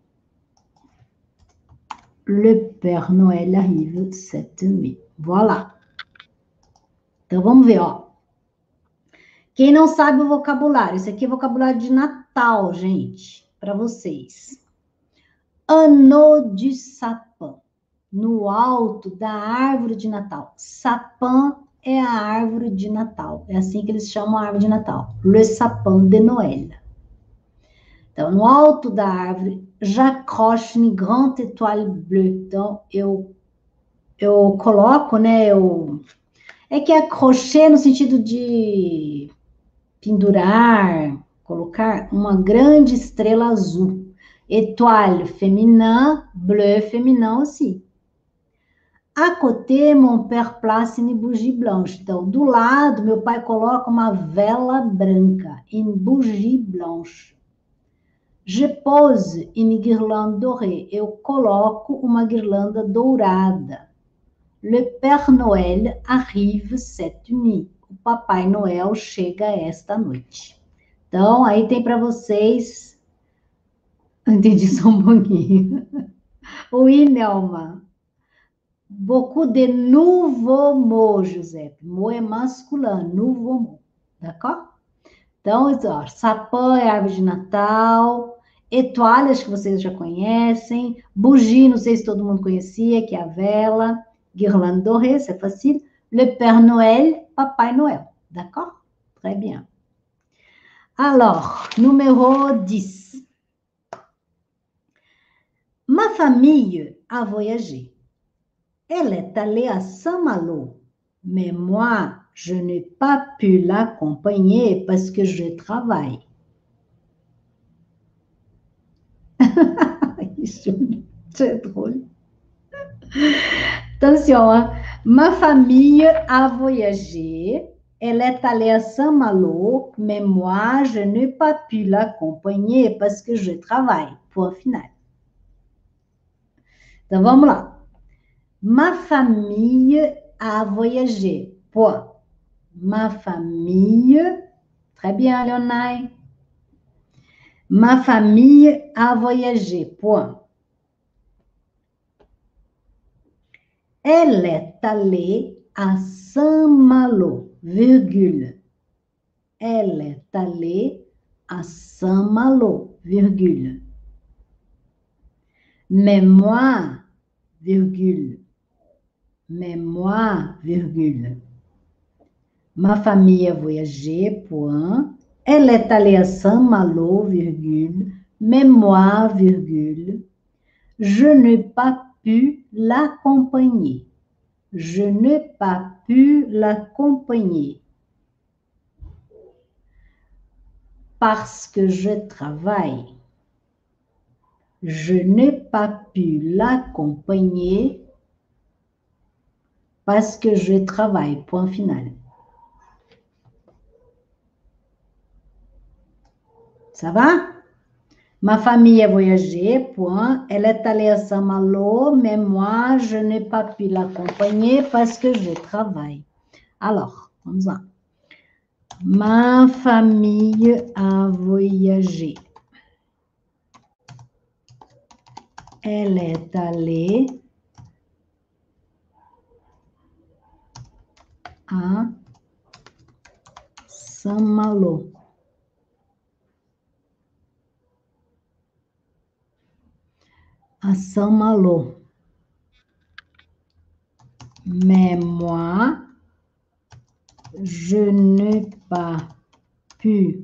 Le Père Noël arrive cette nuit. Voilà. Então, vamos ver, ó. Quem não sabe o vocabulário, esse aqui é vocabulário de Natal, gente, para vocês. Anneau du sapin. no alto da árvore de Natal. Sapin é a árvore de Natal. É assim que eles chamam a árvore de Natal. Le sapin de Noël. Então, no alto da árvore, j'accroche une grande étoile bleue. Então, eu coloco, né? É que é crochê no sentido de pendurar, colocar uma grande estrela azul. Étoile féminin, bleu féminin aussi. À côté, mon père place une bougie blanche. Então, do lado, meu pai coloca uma vela branca, une bougie blanche. Je pose une guirlande dorée. Eu coloco uma guirlanda dourada. Le Père Noël arrive cette nuit. O Papai Noel chega esta noite. Então, aí tem para vocês. Entendi só um pouquinho. Oui, Nelma. Beaucoup de nouveaux mots, José. Mot é masculino, nouveau mot. D'accord? Então, ó, sapin é árvore de Natal. Étoile, acho que vocês já conhecem. Bougie, não sei se todo mundo conhecia, que é a vela. Guirlande dorée, c'est facile. Le Père Noël, Papai Noël. D'accord? Très bien. Alors, numéro 10. Ma famille a voyagé. Elle est allée à Saint-Malo. Mais moi, je n'ai pas pu l'accompagner parce que je travaille. C'est drôle. Attention, hein? Ma famille a voyagé. Elle est allée à Saint-Malo, mais moi, je n'ai pas pu l'accompagner parce que je travaille. Point final. Então, vamos lá. Ma famille a voyagé. Point. Ma famille. Très bien, Léonaï. Ma famille a voyagé. Point. Elle est allée à Saint-Malo, virgule. Elle est allée à Saint-Malo, virgule. Mais moi, virgule. Mais moi, virgule. Ma famille a voyagé, point. Elle est allée à Saint-Malo, virgule. Mais moi, virgule. Je n'ai pas pu l'accompagner. Je n'ai pas pu l'accompagner. Parce que je travaille. Je n'ai pas pu l'accompagner parce que je travaille. Point final. Ça va? Ma famille a voyagé, point. Elle est allée à Saint-Malo, mais moi, je n'ai pas pu l'accompagner parce que je travaille. Alors, vamos lá. Ma famille a voyagé. Elle est allée à Saint-Malo. À Saint-Malo. Mais moi, je n'ai pas pu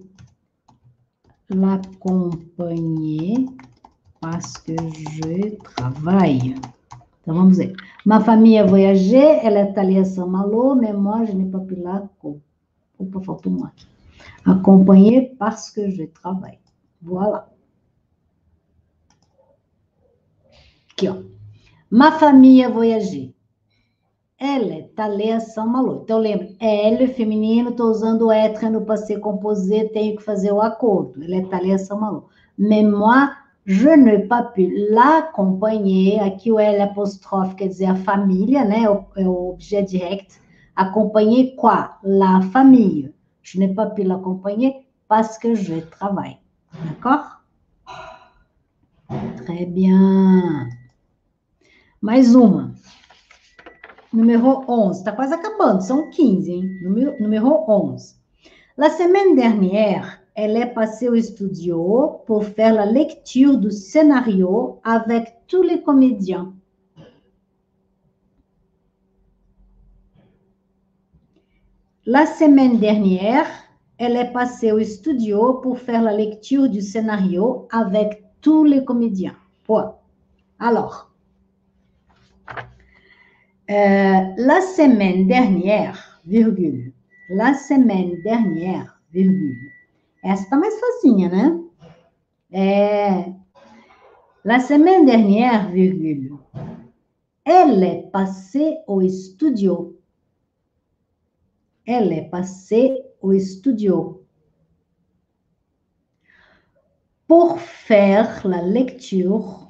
l'accompagner parce que je travaille. Então, vamos ver. Ma famille a voyagé, elle est allée à Saint-Malo, mais moi, je n'ai pas pu l'accompagner. Opa, faltou um aqui. Acompanher parce que je travaille. Voilà. Aqui, ó. Ma famille a voyagé. Elle est allée à Saint-Malo. Então, lembra, elle, feminino, estou usando o être no passé composé, tenho que fazer o acordo. Elle est allée à Saint-Malo. Mais moi, je n'ai pas pu l'accompagner. Aqui o L apóstrofe quer dizer a família, né? É o objeto direct. Acompanher quoi? La famille. Je n'ai pas pu l'accompagner parce que je travaille. D'accord? Très bien. Mais uma. Numéro 11. Está quase acabando, são 15, hein? Numéro 11. La semaine dernière, elle est passée au studio pour faire la lecture du scénario avec tous les comédiens. La semaine dernière, elle est passée au studio pour faire la lecture du scénario avec tous les comédiens. Point. Alors, la semaine dernière, virgule. La semaine dernière, virgule. Essa tá mais facinha, né? La semaine dernière, virgule. Elle est passée au studio. Elle est passée au studio pour faire la lecture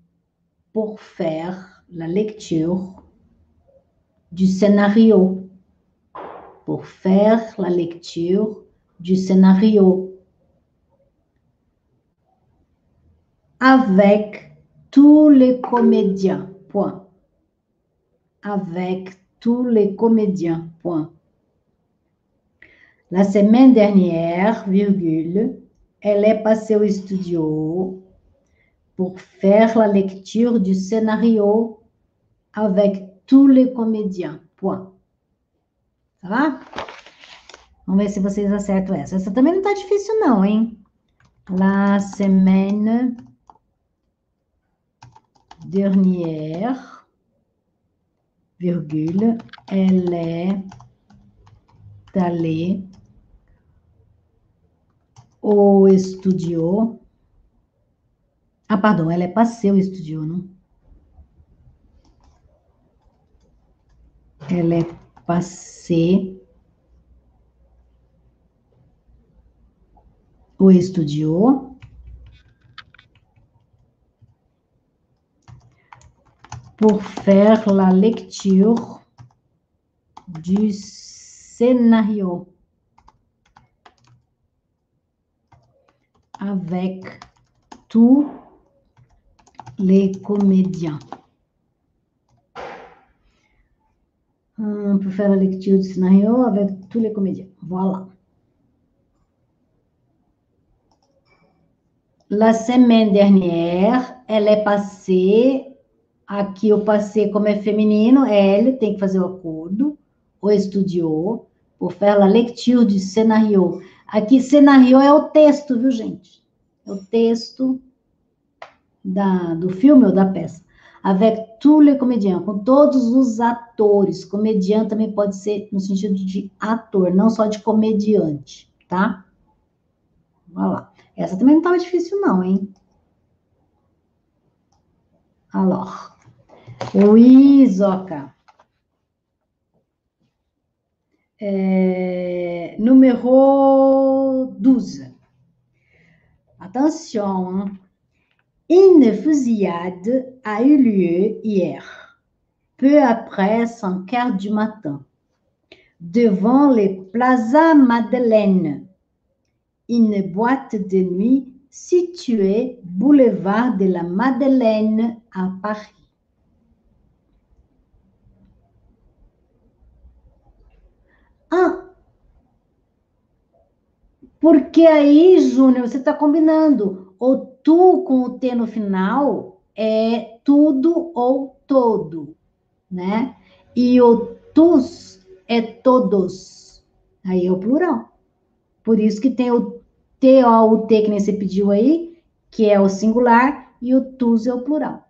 du scénario. Pour faire la lecture du scénario. Avec tous les comédiens. Point. Avec tous les comédiens. Point. La semaine dernière, virgule, elle est passée au studio pour faire la lecture du scénario avec tous les comédiens. Point. Tá lá? Vamos ver se vocês acertam essa. Essa também não tá difícil não, hein? La semaine dernière, virgule, elle est allée au studio. Ah, pardon, elle est passée au studio, non? Elle est passée au studio pour faire la lecture du scénario avec tous les comédiens. On peut faire la lecture du scénario avec tous les comédiens. Voilà. La semaine dernière, elle est passée. Aqui o passé, como é feminino, elle tem que fazer o acordo. O estudiou por faire la lecture du scénario. Aqui, scénario é o texto, viu, gente? É o texto do filme ou da peça. Avec tous les comédiens, com todos os atores. Comediante também pode ser no sentido de ator, não só de comediante, tá? Vai lá. Essa também não estava difícil não, hein? Alors. Oui, Zoca. Numéro 12. Attention. Une fusillade a eu lieu hier, peu après 5 heures du matin, devant le Plaza Madeleine, une boîte de nuit située boulevard de la Madeleine à Paris. Ah, porque aí, Júnior, você está combinando. O tu com o T no final é tudo ou todo, né? E o tus é todos. Aí é o plural. Por isso que tem o T-O-U-T que nem você pediu aí, que é o singular, e o tus é o plural.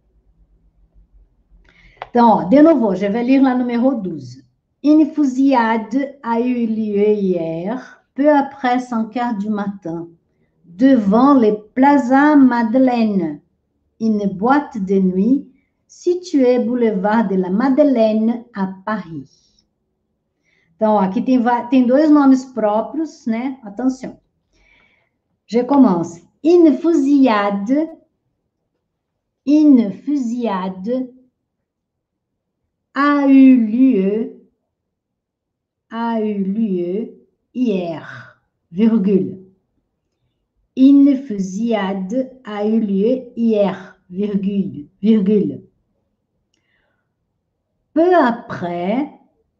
Então, ó, de novo, je vais lire la numéro 12. Une fusillade a eu lieu hier, peu après 5 heures du matin, devant le Plaza Madeleine, une boîte de nuit située boulevard de la Madeleine à Paris. Então, ó, aqui tem dois nomes próprios, né? Atenção. Je commence. Une fusillade a eu lieu hier, virgule. Une fusillade a eu lieu hier, virgule. Peu après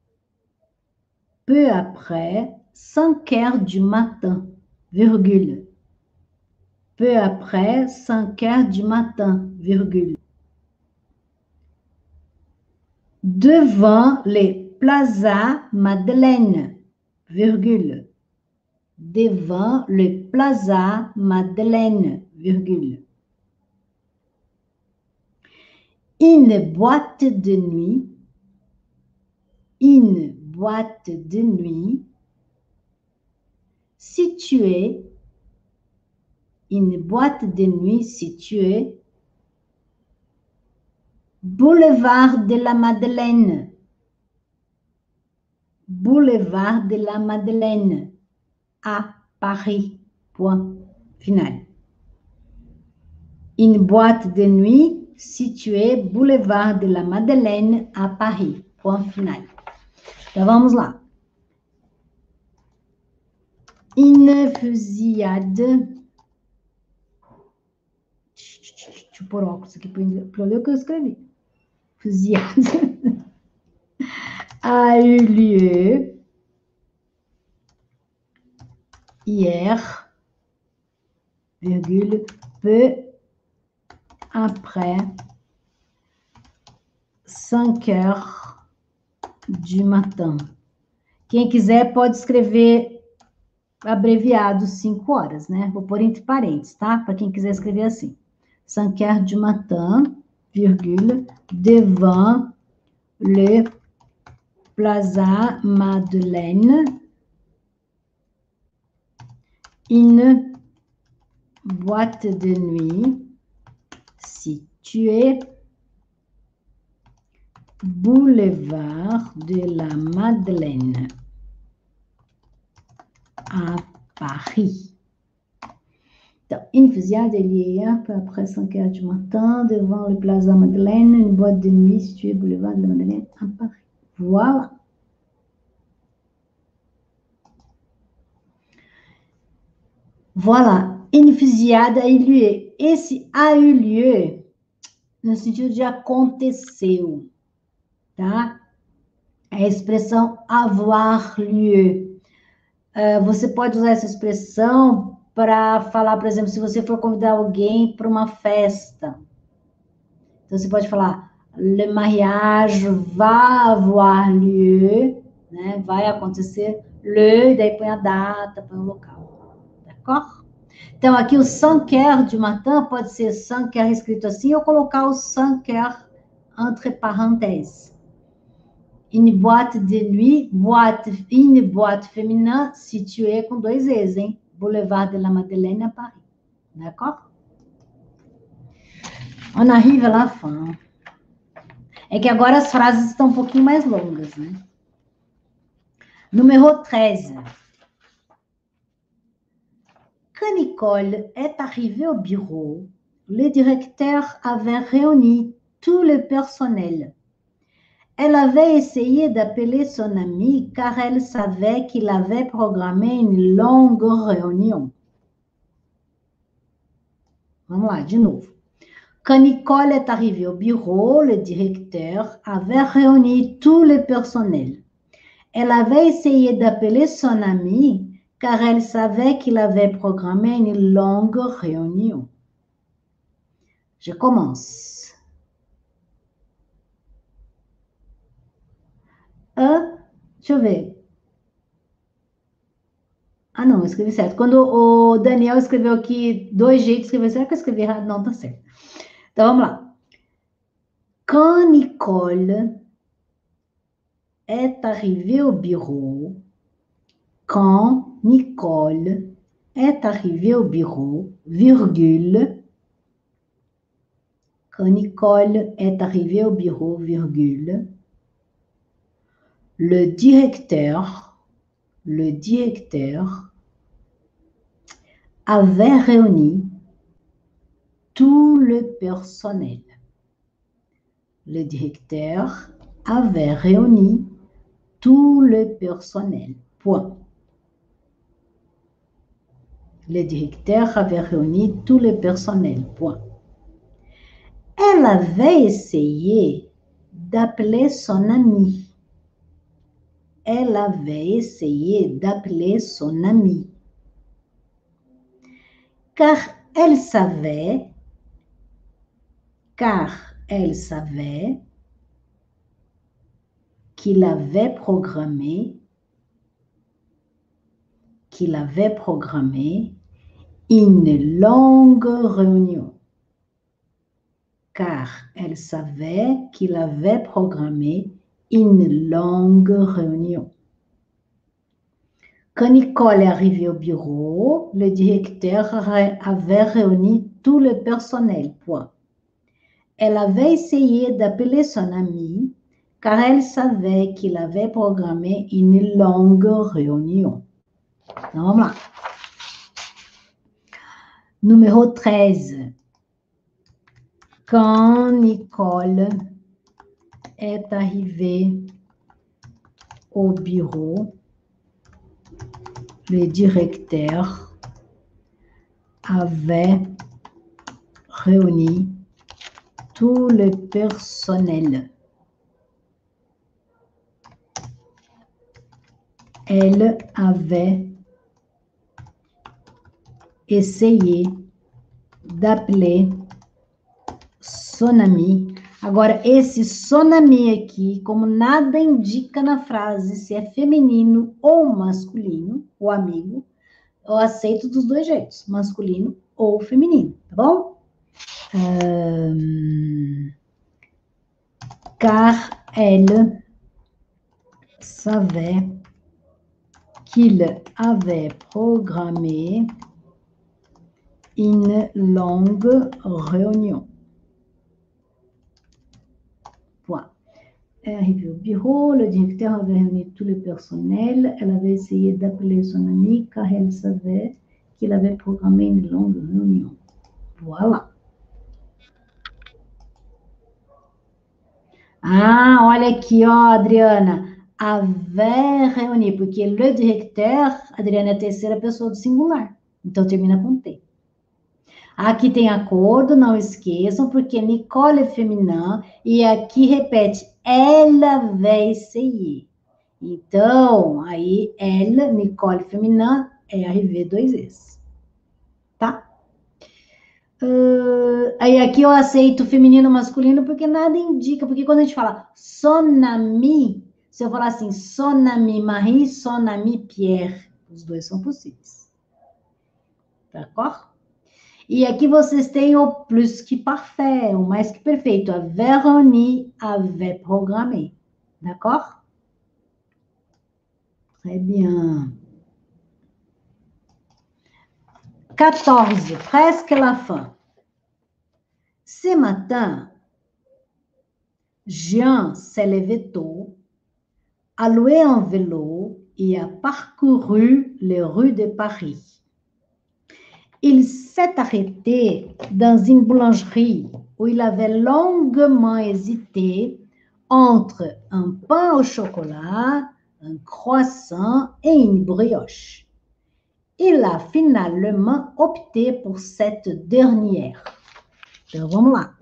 5 heures du matin, virgule. Peu après 5 heures du matin, virgule. Devant les Plaza Madeleine, virgule. Devant le Plaza Madeleine, virgule. Une boîte de nuit située, boulevard de la Madeleine, à Paris, point final. Une boîte de nuit située boulevard de la Madeleine à Paris, point final. Então vamos lá. Une fusillade. Deixa eu pôr óculos aqui para eu ler o que eu escrevi. Fusillade a eu lieu hier, virgule, peu après 5 heures du matin. Quem quiser pode escrever abreviado 5 horas, né? Vou pôr entre parênteses, tá? Para quem quiser escrever assim. 5 heures du matin, virgule, devant le Plaza Madeleine, une boîte de nuit située boulevard de la Madeleine à Paris. Então, une fusillade est liée hier, peu après 5 heures du matin, devant le Plaza Madeleine, une boîte de nuit située boulevard de la Madeleine à Paris. Voilà. Voilà, une fusillade a eu lieu. Esse a eu lieu no sentido de aconteceu, tá? É a expressão avoir lieu. Você pode usar essa expressão para falar, por exemplo, se você for convidar alguém para uma festa. Então, você pode falar, le mariage va avoir lieu, né? Vai acontecer, le, e daí põe a data, põe o local. D'accord? Então, aqui o 5 heures du matin pode ser 5 heures escrito assim, ou colocar o 5 heures entre parenthèses. Une boîte de nuit, une boîte féminin située com 2 Es, hein? Boulevard de la Madeleine à Paris. D'accord? On arrive à la fin. É que agora as frases estão um pouquinho mais longas, né? Numéro 13. Quand Nicole est arrivée au bureau, le directeur avait réuni tout le personnel. Elle avait essayé d'appeler son ami car elle savait qu'il avait programmé une longue réunion. Vamos lá, de novo. Quand Nicole est arrivée au bureau, le directeur avait réuni tout le personnel. Elle avait essayé d'appeler son ami car elle savait qu'il avait programmé une longue réunion. Je commence. Deixa eu ver. Ah, não, eu escrevi certo. Quando o Daniel escreveu aqui 2 jeitos, escreveu, será que eu escrevi errado? Não, tá certo. Então, vamos lá. Quand Nicole est arrivée au bureau, quand Nicole est arrivée au bureau, virgule, quand Nicole est arrivée au bureau, virgule, le directeur avait réuni tout le personnel. Le directeur avait réuni tout le personnel. Point. Le directeur avait réuni tout le personnel. Point. Elle avait essayé d'appeler son ami. Elle avait essayé d'appeler son ami. Car elle savait qu'il avait programmé une longue réunion. Car elle savait qu'il avait programmé une longue réunion. Quand Nicole est arrivée au bureau, le directeur avait réuni tout le personnel. Point. Elle avait essayé d'appeler son ami car elle savait qu'il avait programmé une longue réunion. Voilà. Numéro 13. Quand Nicole est arrivée au bureau, le directeur avait réuni tout le personnel. Elle avait essayé d'appeler son ami. Agora, esse son ami aqui, como nada indica na frase se é feminino ou masculino, o amigo, eu aceito dos dois jeitos, masculino ou feminino, tá bom? Car elle savait qu'il avait programmé une longue réunion. Point. Elle est arrivée au bureau, le directeur avait réuni tout le personnel, elle avait essayé d'appeler son ami car elle savait qu'il avait programmé une longue réunion. Voilà. Ah, olha aqui, ó, Adriana. Avait réuni, porque le directeur, Adriana, é a terceira pessoa do singular. Então, termina com T. Aqui tem acordo, não esqueçam, porque Nicole é feminina e aqui repete, elle avait essayé. Então, aí, elle, Nicole feminina, é arrivé 2 vezes. Tá? Aí aqui eu aceito feminino e masculino porque nada indica, porque quando a gente fala son ami, se eu falar assim, son ami Marie, son ami Pierre, os dois são possíveis. D'accord? E aqui vocês têm o plus que parfait, o mais que perfeito, a Véronique avait programmé. D'accord? Très bien. 14, presque la fin. Ce matin, Jean s'est levé tôt, a loué un vélo et a parcouru les rues de Paris. Il s'est arrêté dans une boulangerie où il avait longuement hésité entre un pain au chocolat, un croissant et une brioche. Il a finalement opté pour cette dernière. Então, vamos lá.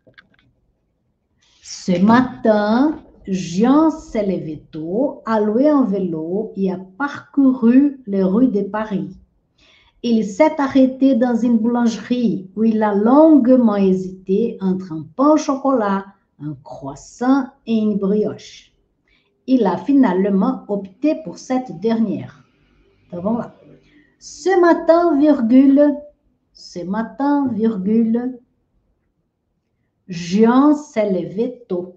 Ce matin, Jean s'est levé tôt, a loué un vélo et a parcouru les rues de Paris. Il s'est arrêté dans une boulangerie où il a longuement hésité entre un pain au chocolat, un croissant et une brioche. Il a finalement opté pour cette dernière. Então, vamos lá. Ce matin, virgule, Jean s'est levé tôt.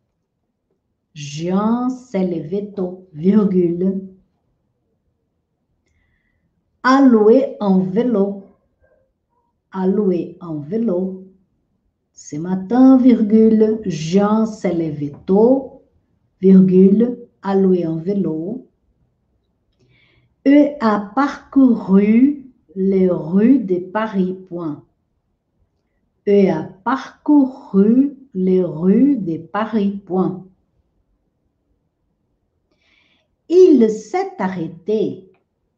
Jean s'est levé tôt, virgule. A loué un vélo. A loué un vélo. Ce matin, virgule, Jean s'est levé tôt, virgule, a loué un vélo. Et a parcouru les rues de Paris, point. Et a parcouru les rues de Paris, point. Il s'est arrêté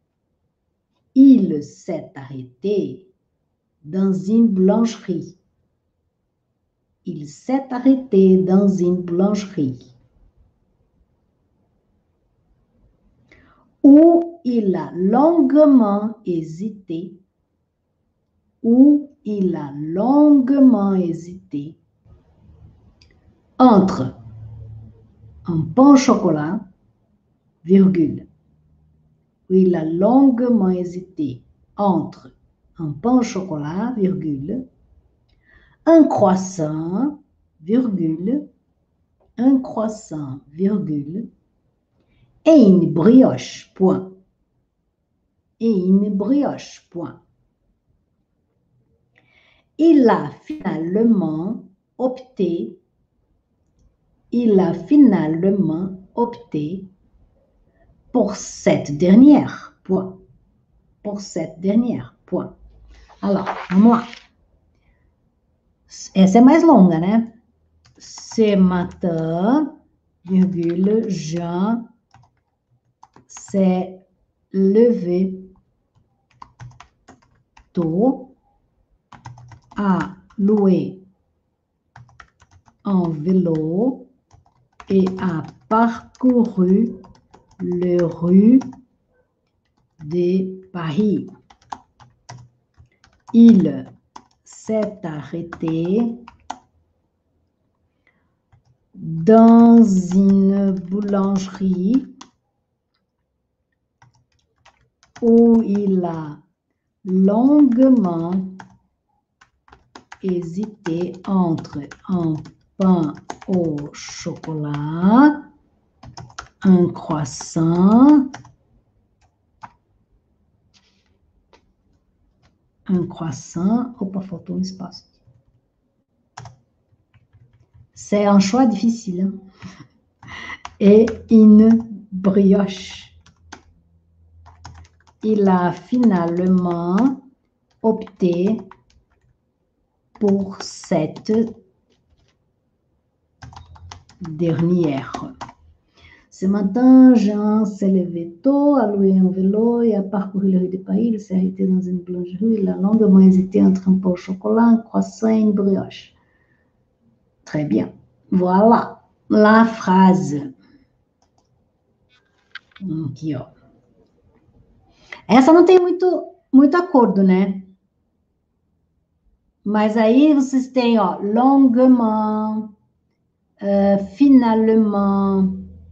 dans une boulangerie. Il s'est arrêté dans une boulangerie où il a longuement hésité, entre un pain au chocolat, virgule. Où il a longuement hésité entre un pain au chocolat, virgule, un croissant, virgule, un croissant, virgule, et une brioche, point. Et une brioche, point. Il a finalement opté pour cette dernière, point. Pour cette dernière, point. Alors, vamos lá. Essa é mais longa, né? Ce matin, virgule, Jean s'est levé tôt, a loué un vélo et a parcouru les rues de Paris. Il s'est arrêté dans une boulangerie où il a longuement hésité entre un pain au chocolat, un croissant, opa, faltou um espaço. C'est un choix difficile. Hein? Et une brioche. Il a finalement opté pour cette dernière. Ce matin, Jean s'est levé tôt, a loué un vélo et a parcouru les rues de Paris. Il s'est arrêté dans une boulangerie. Il a longuement hésité entre un pain au chocolat, un croissant et une brioche. Très bien. Voilà la frase. Aqui, ó. Essa não tem muito acordo, né? Mas aí vocês têm, ó, longuement, finalement.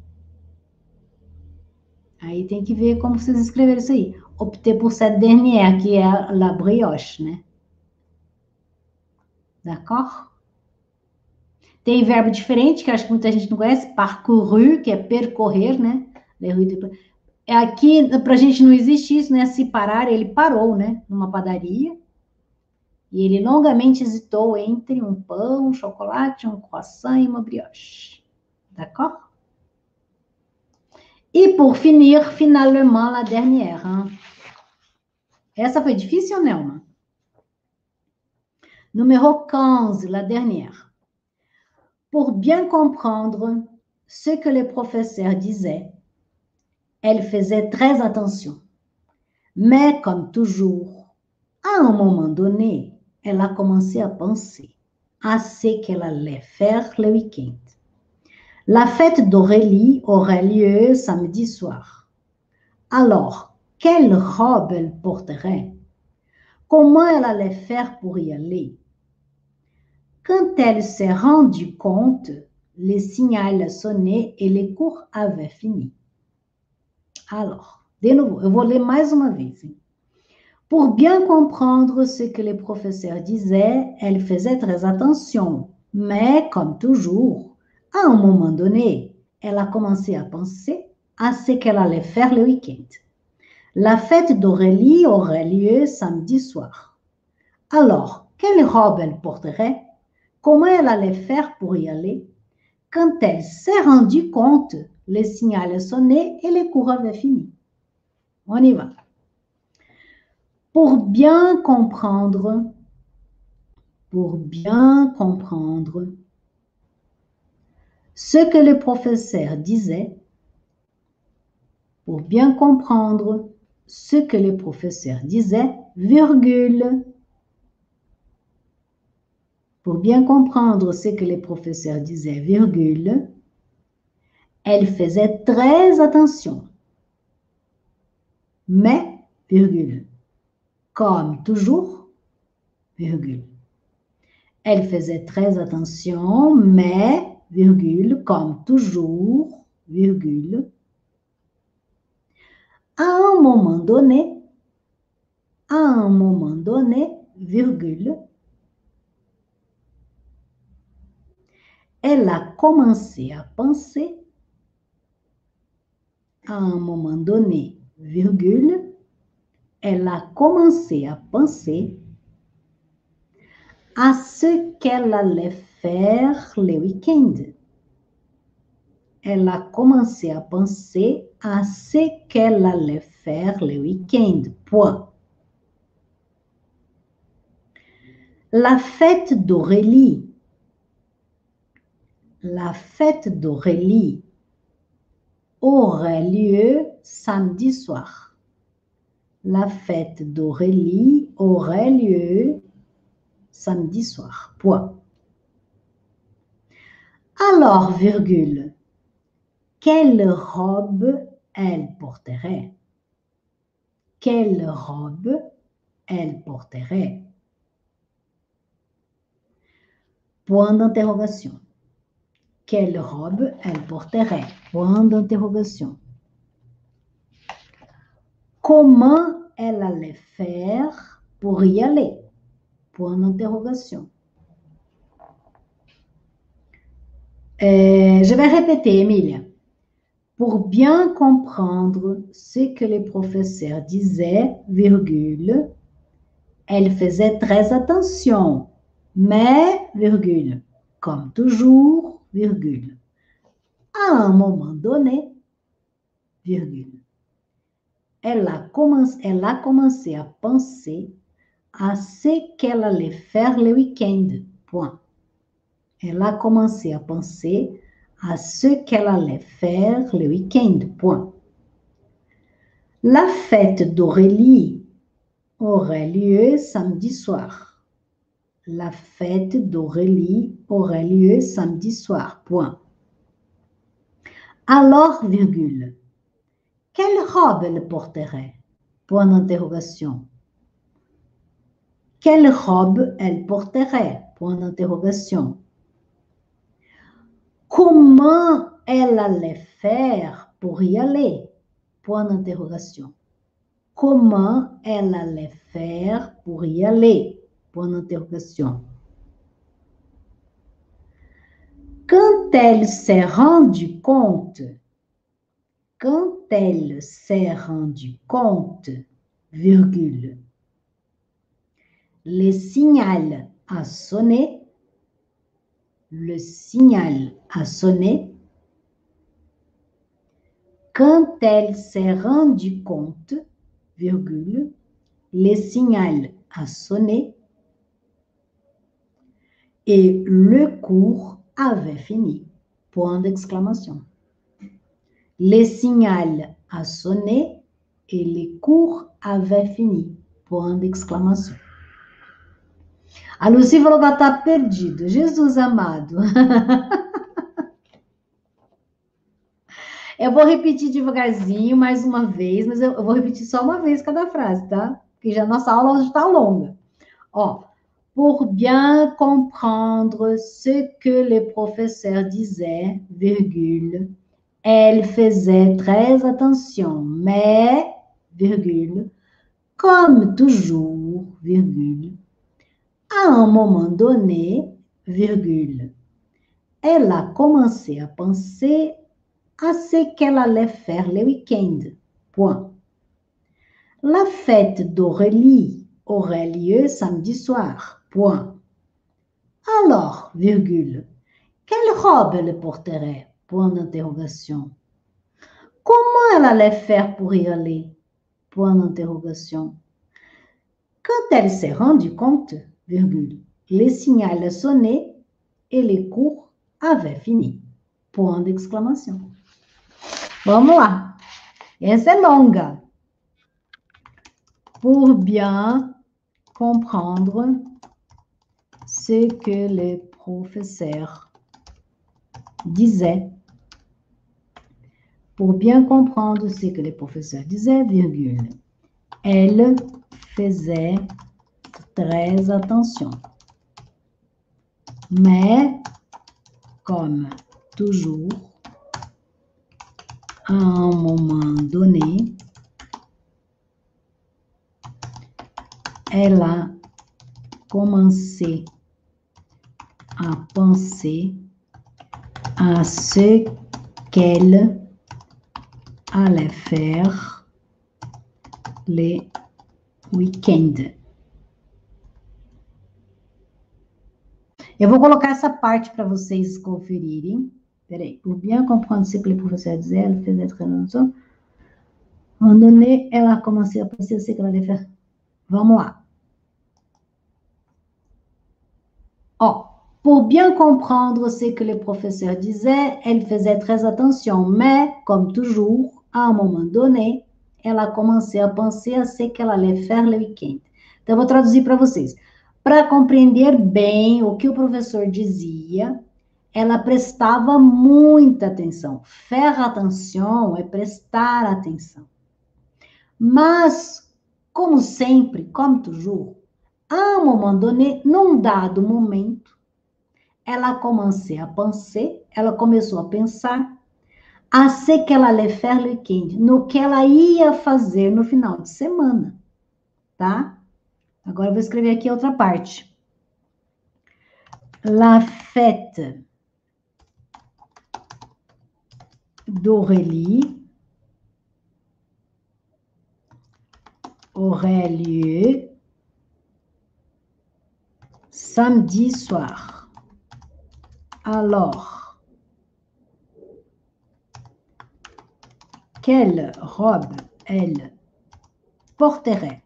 Aí tem que ver como vocês escreveram isso aí. Opter por cette dernière, que é la brioche, né? D'accord? Tem verbo diferente, que eu acho que muita gente não conhece. Parcouru, que é percorrer, né? Aqui, pra gente não existe isso, né? Se parar, ele parou, né? Numa padaria. E ele longamente hesitou entre um pão, um chocolate, um croissant e uma brioche. D'accord? E por finir, finalement, la dernière. Hein? Essa foi difícil, Nelma? Numéro 15, la dernière. Pour bien comprendre ce que le professeur disait, elle faisait très attention. Mais comme toujours, à un moment donné, elle a commencé à penser à ce qu'elle allait faire le week-end. La fête d'Aurélie aurait lieu samedi soir. Alors, quelle robe elle porterait? Comment elle allait faire pour y aller? Quand elle s'est rendue compte, le signal sonnait et les cours avaient fini. Alors, de novo, eu vou ler mais uma vez. Hein? Pour bien comprendre ce que le professeur disait, elle faisait très attention. Mais, comme toujours, à un moment donné, elle a commencé à penser à ce qu'elle allait faire le week-end. La fête d'Aurélie aurait lieu samedi soir. Alors, quelle robe elle porterait? Comment elle allait faire pour y aller? Quand elle s'est rendue compte, le signal sonnait et les cours avaient fini. On y va. Pour bien comprendre ce que le professeur disait, virgule. Pour bien comprendre ce que le professeur disait, virgule, elle faisait très attention. Mais, virgule, comme toujours, virgule. Elle faisait très attention, mais, virgule, comme toujours, virgule. À un moment donné, virgule, elle a commencé à penser, à un moment donné, virgule, elle a commencé à penser à ce qu'elle allait faire le week-end. Elle a commencé à penser à ce qu'elle allait faire le week-end. Point. La fête d'Aurélie. La fête d'Aurélie aurait lieu samedi soir. La fête d'Aurélie aurait lieu samedi soir. Point. Alors, virgule, quelle robe elle porterait? Quelle robe elle porterait? Point d'interrogation. Quelle robe elle porterait? Point d'interrogation. Comment elle allait faire pour y aller? Point d'interrogation. Je vais répéter, Emilia. Pour bien comprendre ce que le professeur disait, virgule, elle faisait très attention, mais, virgule, comme toujours, virgule, à un moment donné, virgule, elle a commencé à penser à ce qu'elle allait faire le week-end, point. Elle a commencé à penser à ce qu'elle allait faire le week-end, point. La fête d'Aurélie aurait lieu samedi soir. La fête d'Aurélie aurait lieu samedi soir, point. Alors, virgule, quelle robe elle porterait? Point d'interrogation. Quelle robe elle porterait? Point d'interrogation. Comment elle allait faire pour y aller? Point d'interrogation. Comment elle allait faire pour y aller? Point d'interrogation. Quand elle s'est rendue compte, virgule, le signal a sonné, quand elle s'est rendue compte, virgule, le signal a sonné et le cours avait fini. Point d'exclamation. Le signal a sonné et le cours avait fini. Point d'exclamation. A Lucy falou que ela está perdida. Jesus amado. Eu vou repetir devagarzinho mais uma vez, mas eu vou repetir só uma vez cada frase, tá? Porque já nossa aula já está longa. Ó, pour bien comprendre ce que le professeur disait, virgule, elle faisait très attention, mais, virgule, comme toujours, virgule, à un moment donné, virgule, elle a commencé à penser à ce qu'elle allait faire le week-end. Point. La fête d'Aurélie aurait lieu samedi soir. Point. Alors, virgule, quelle robe elle porterait? Point d'interrogation. Comment elle allait faire pour y aller? Point d'interrogation. Quand elle s'est rendue compte, virgule, le signal a sonné et les cours avaient fini. Point d'exclamation. Vamos lá. Essa é longa. Pour bien comprendre ce que le professeur disait. Pour bien comprendre ce que le professeur disait, virgule, elle faisait très attention. Mais, comme toujours, à un moment donné, elle a commencé à penser à ce qu'elle allait faire les week-ends. Eu vou colocar essa parte para vocês conferirem. Peraí. Pour bien comprendre ce que le professeur disait, elle faisait très longtemps. À un moment donné, elle a commencé à penser ce qu'elle allait faire. Vamos lá. Ó, pour bien comprendre ce que le professeur disait, elle faisait très attention, mais, comme toujours, à un moment donné, elle a commencé a penser a ce qu'elle allait faire le week-end. Então, eu vou traduzir para vocês. Para compreender bem o que o professor dizia, ela prestava muita atenção. Faire attention é prestar atenção. Mas, como sempre, comme toujours, à un moment donné, num dado momento, ela começou a pensar a ce qu'elle allait faire le week-end, no que ela ia fazer no final de semana, tá? Agora eu vou escrever aqui a outra parte. La fête d'Aurélie aurait lieu samedi soir. Alors, quelle robe elle porterait?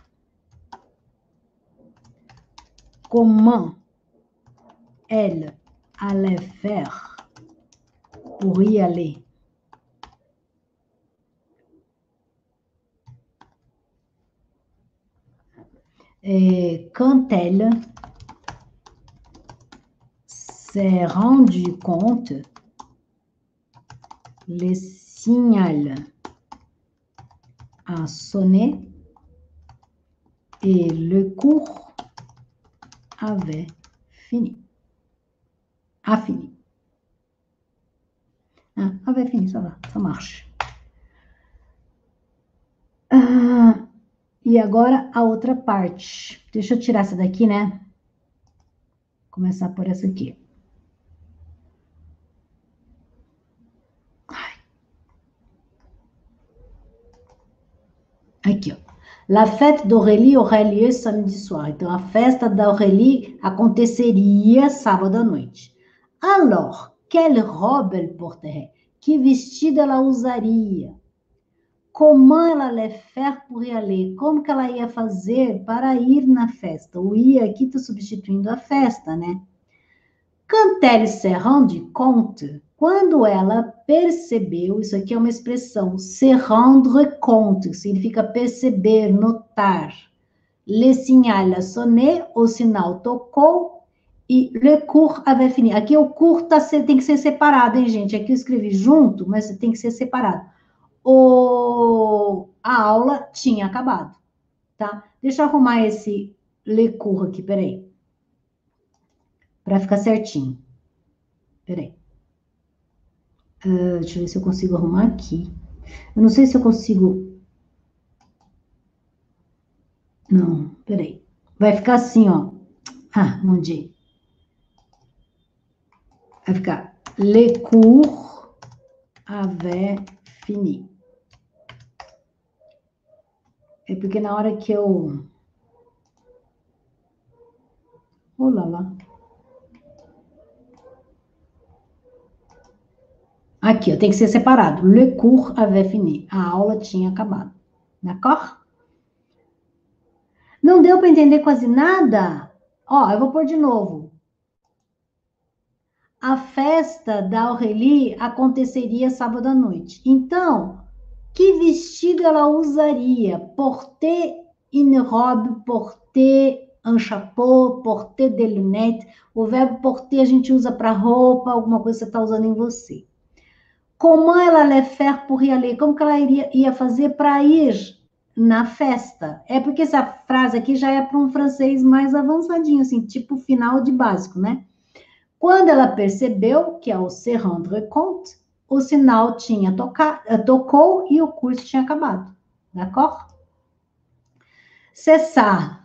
Comment elle allait faire pour y aller? Et quand elle s'est rendu compte, le signal a sonné et le cours avait fini. A fini. Ah, avait fini, ça va, ça marche. E agora a outra parte. Deixa eu tirar essa daqui, né? Começar por essa aqui. Aqui, ó. La fête d'Aurélie aurait lieu samedi soir. Então, a festa da Aurélie aconteceria sábado à noite. Alors, quelle robe elle porterait? Que vestido ela usaria? Comment ela allait faire pour y aller? Como que ela ia fazer para ir na festa? O ir aqui está substituindo a festa, né? Quand elle s'est rendue compte, quando ela percebeu, isso aqui é uma expressão, se rendre compte, significa perceber, notar. Le signal a sonné, o sinal tocou, e le cours avait fini. Aqui o cours tem que ser separado, hein, gente? Aqui eu escrevi junto, mas tem que ser separado. A aula tinha acabado, tá? Deixa eu arrumar esse le cours aqui, peraí. Para ficar certinho. Peraí. Deixa eu ver se eu consigo arrumar aqui. Eu não sei se eu consigo... Não, peraí. Vai ficar assim, ó. Ah, mon Dieu. Vai ficar le cours avait fini. É porque na hora que eu... Oh lá lá. Aqui, ó, tem que ser separado. Le cours avait fini. A aula tinha acabado. D'accord? Não deu para entender quase nada? Ó, eu vou pôr de novo. A festa da Aurélie aconteceria sábado à noite. Então, que vestido ela usaria? Porter une robe, porter un chapeau, porter des lunettes. O verbo porter a gente usa para roupa, alguma coisa que você está usando em você. Comment ela allait faire pour y aller? Como que ela ia fazer para ir na festa? É porque essa frase aqui já é para um francês mais avançadinho, assim, tipo final de básico, né? Quando ela percebeu, que é o se rendre compte, o sinal tocou e o curso tinha acabado. D'accord? C'est ça.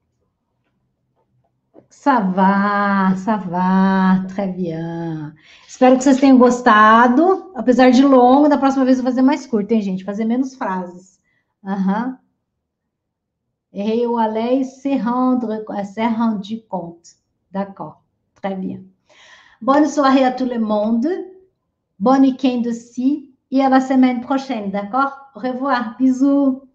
Ça va, très bien. Espero que vocês tenham gostado. Apesar de longo, da próxima vez eu vou fazer mais curto, hein, gente? Fazer menos frases. Aham. Et o allait se rendu compte. D'accord. Très bien. Bonne soirée à tout le monde. Bon week-end aussi. Et à la semaine prochaine, d'accord? Au revoir. Bisous.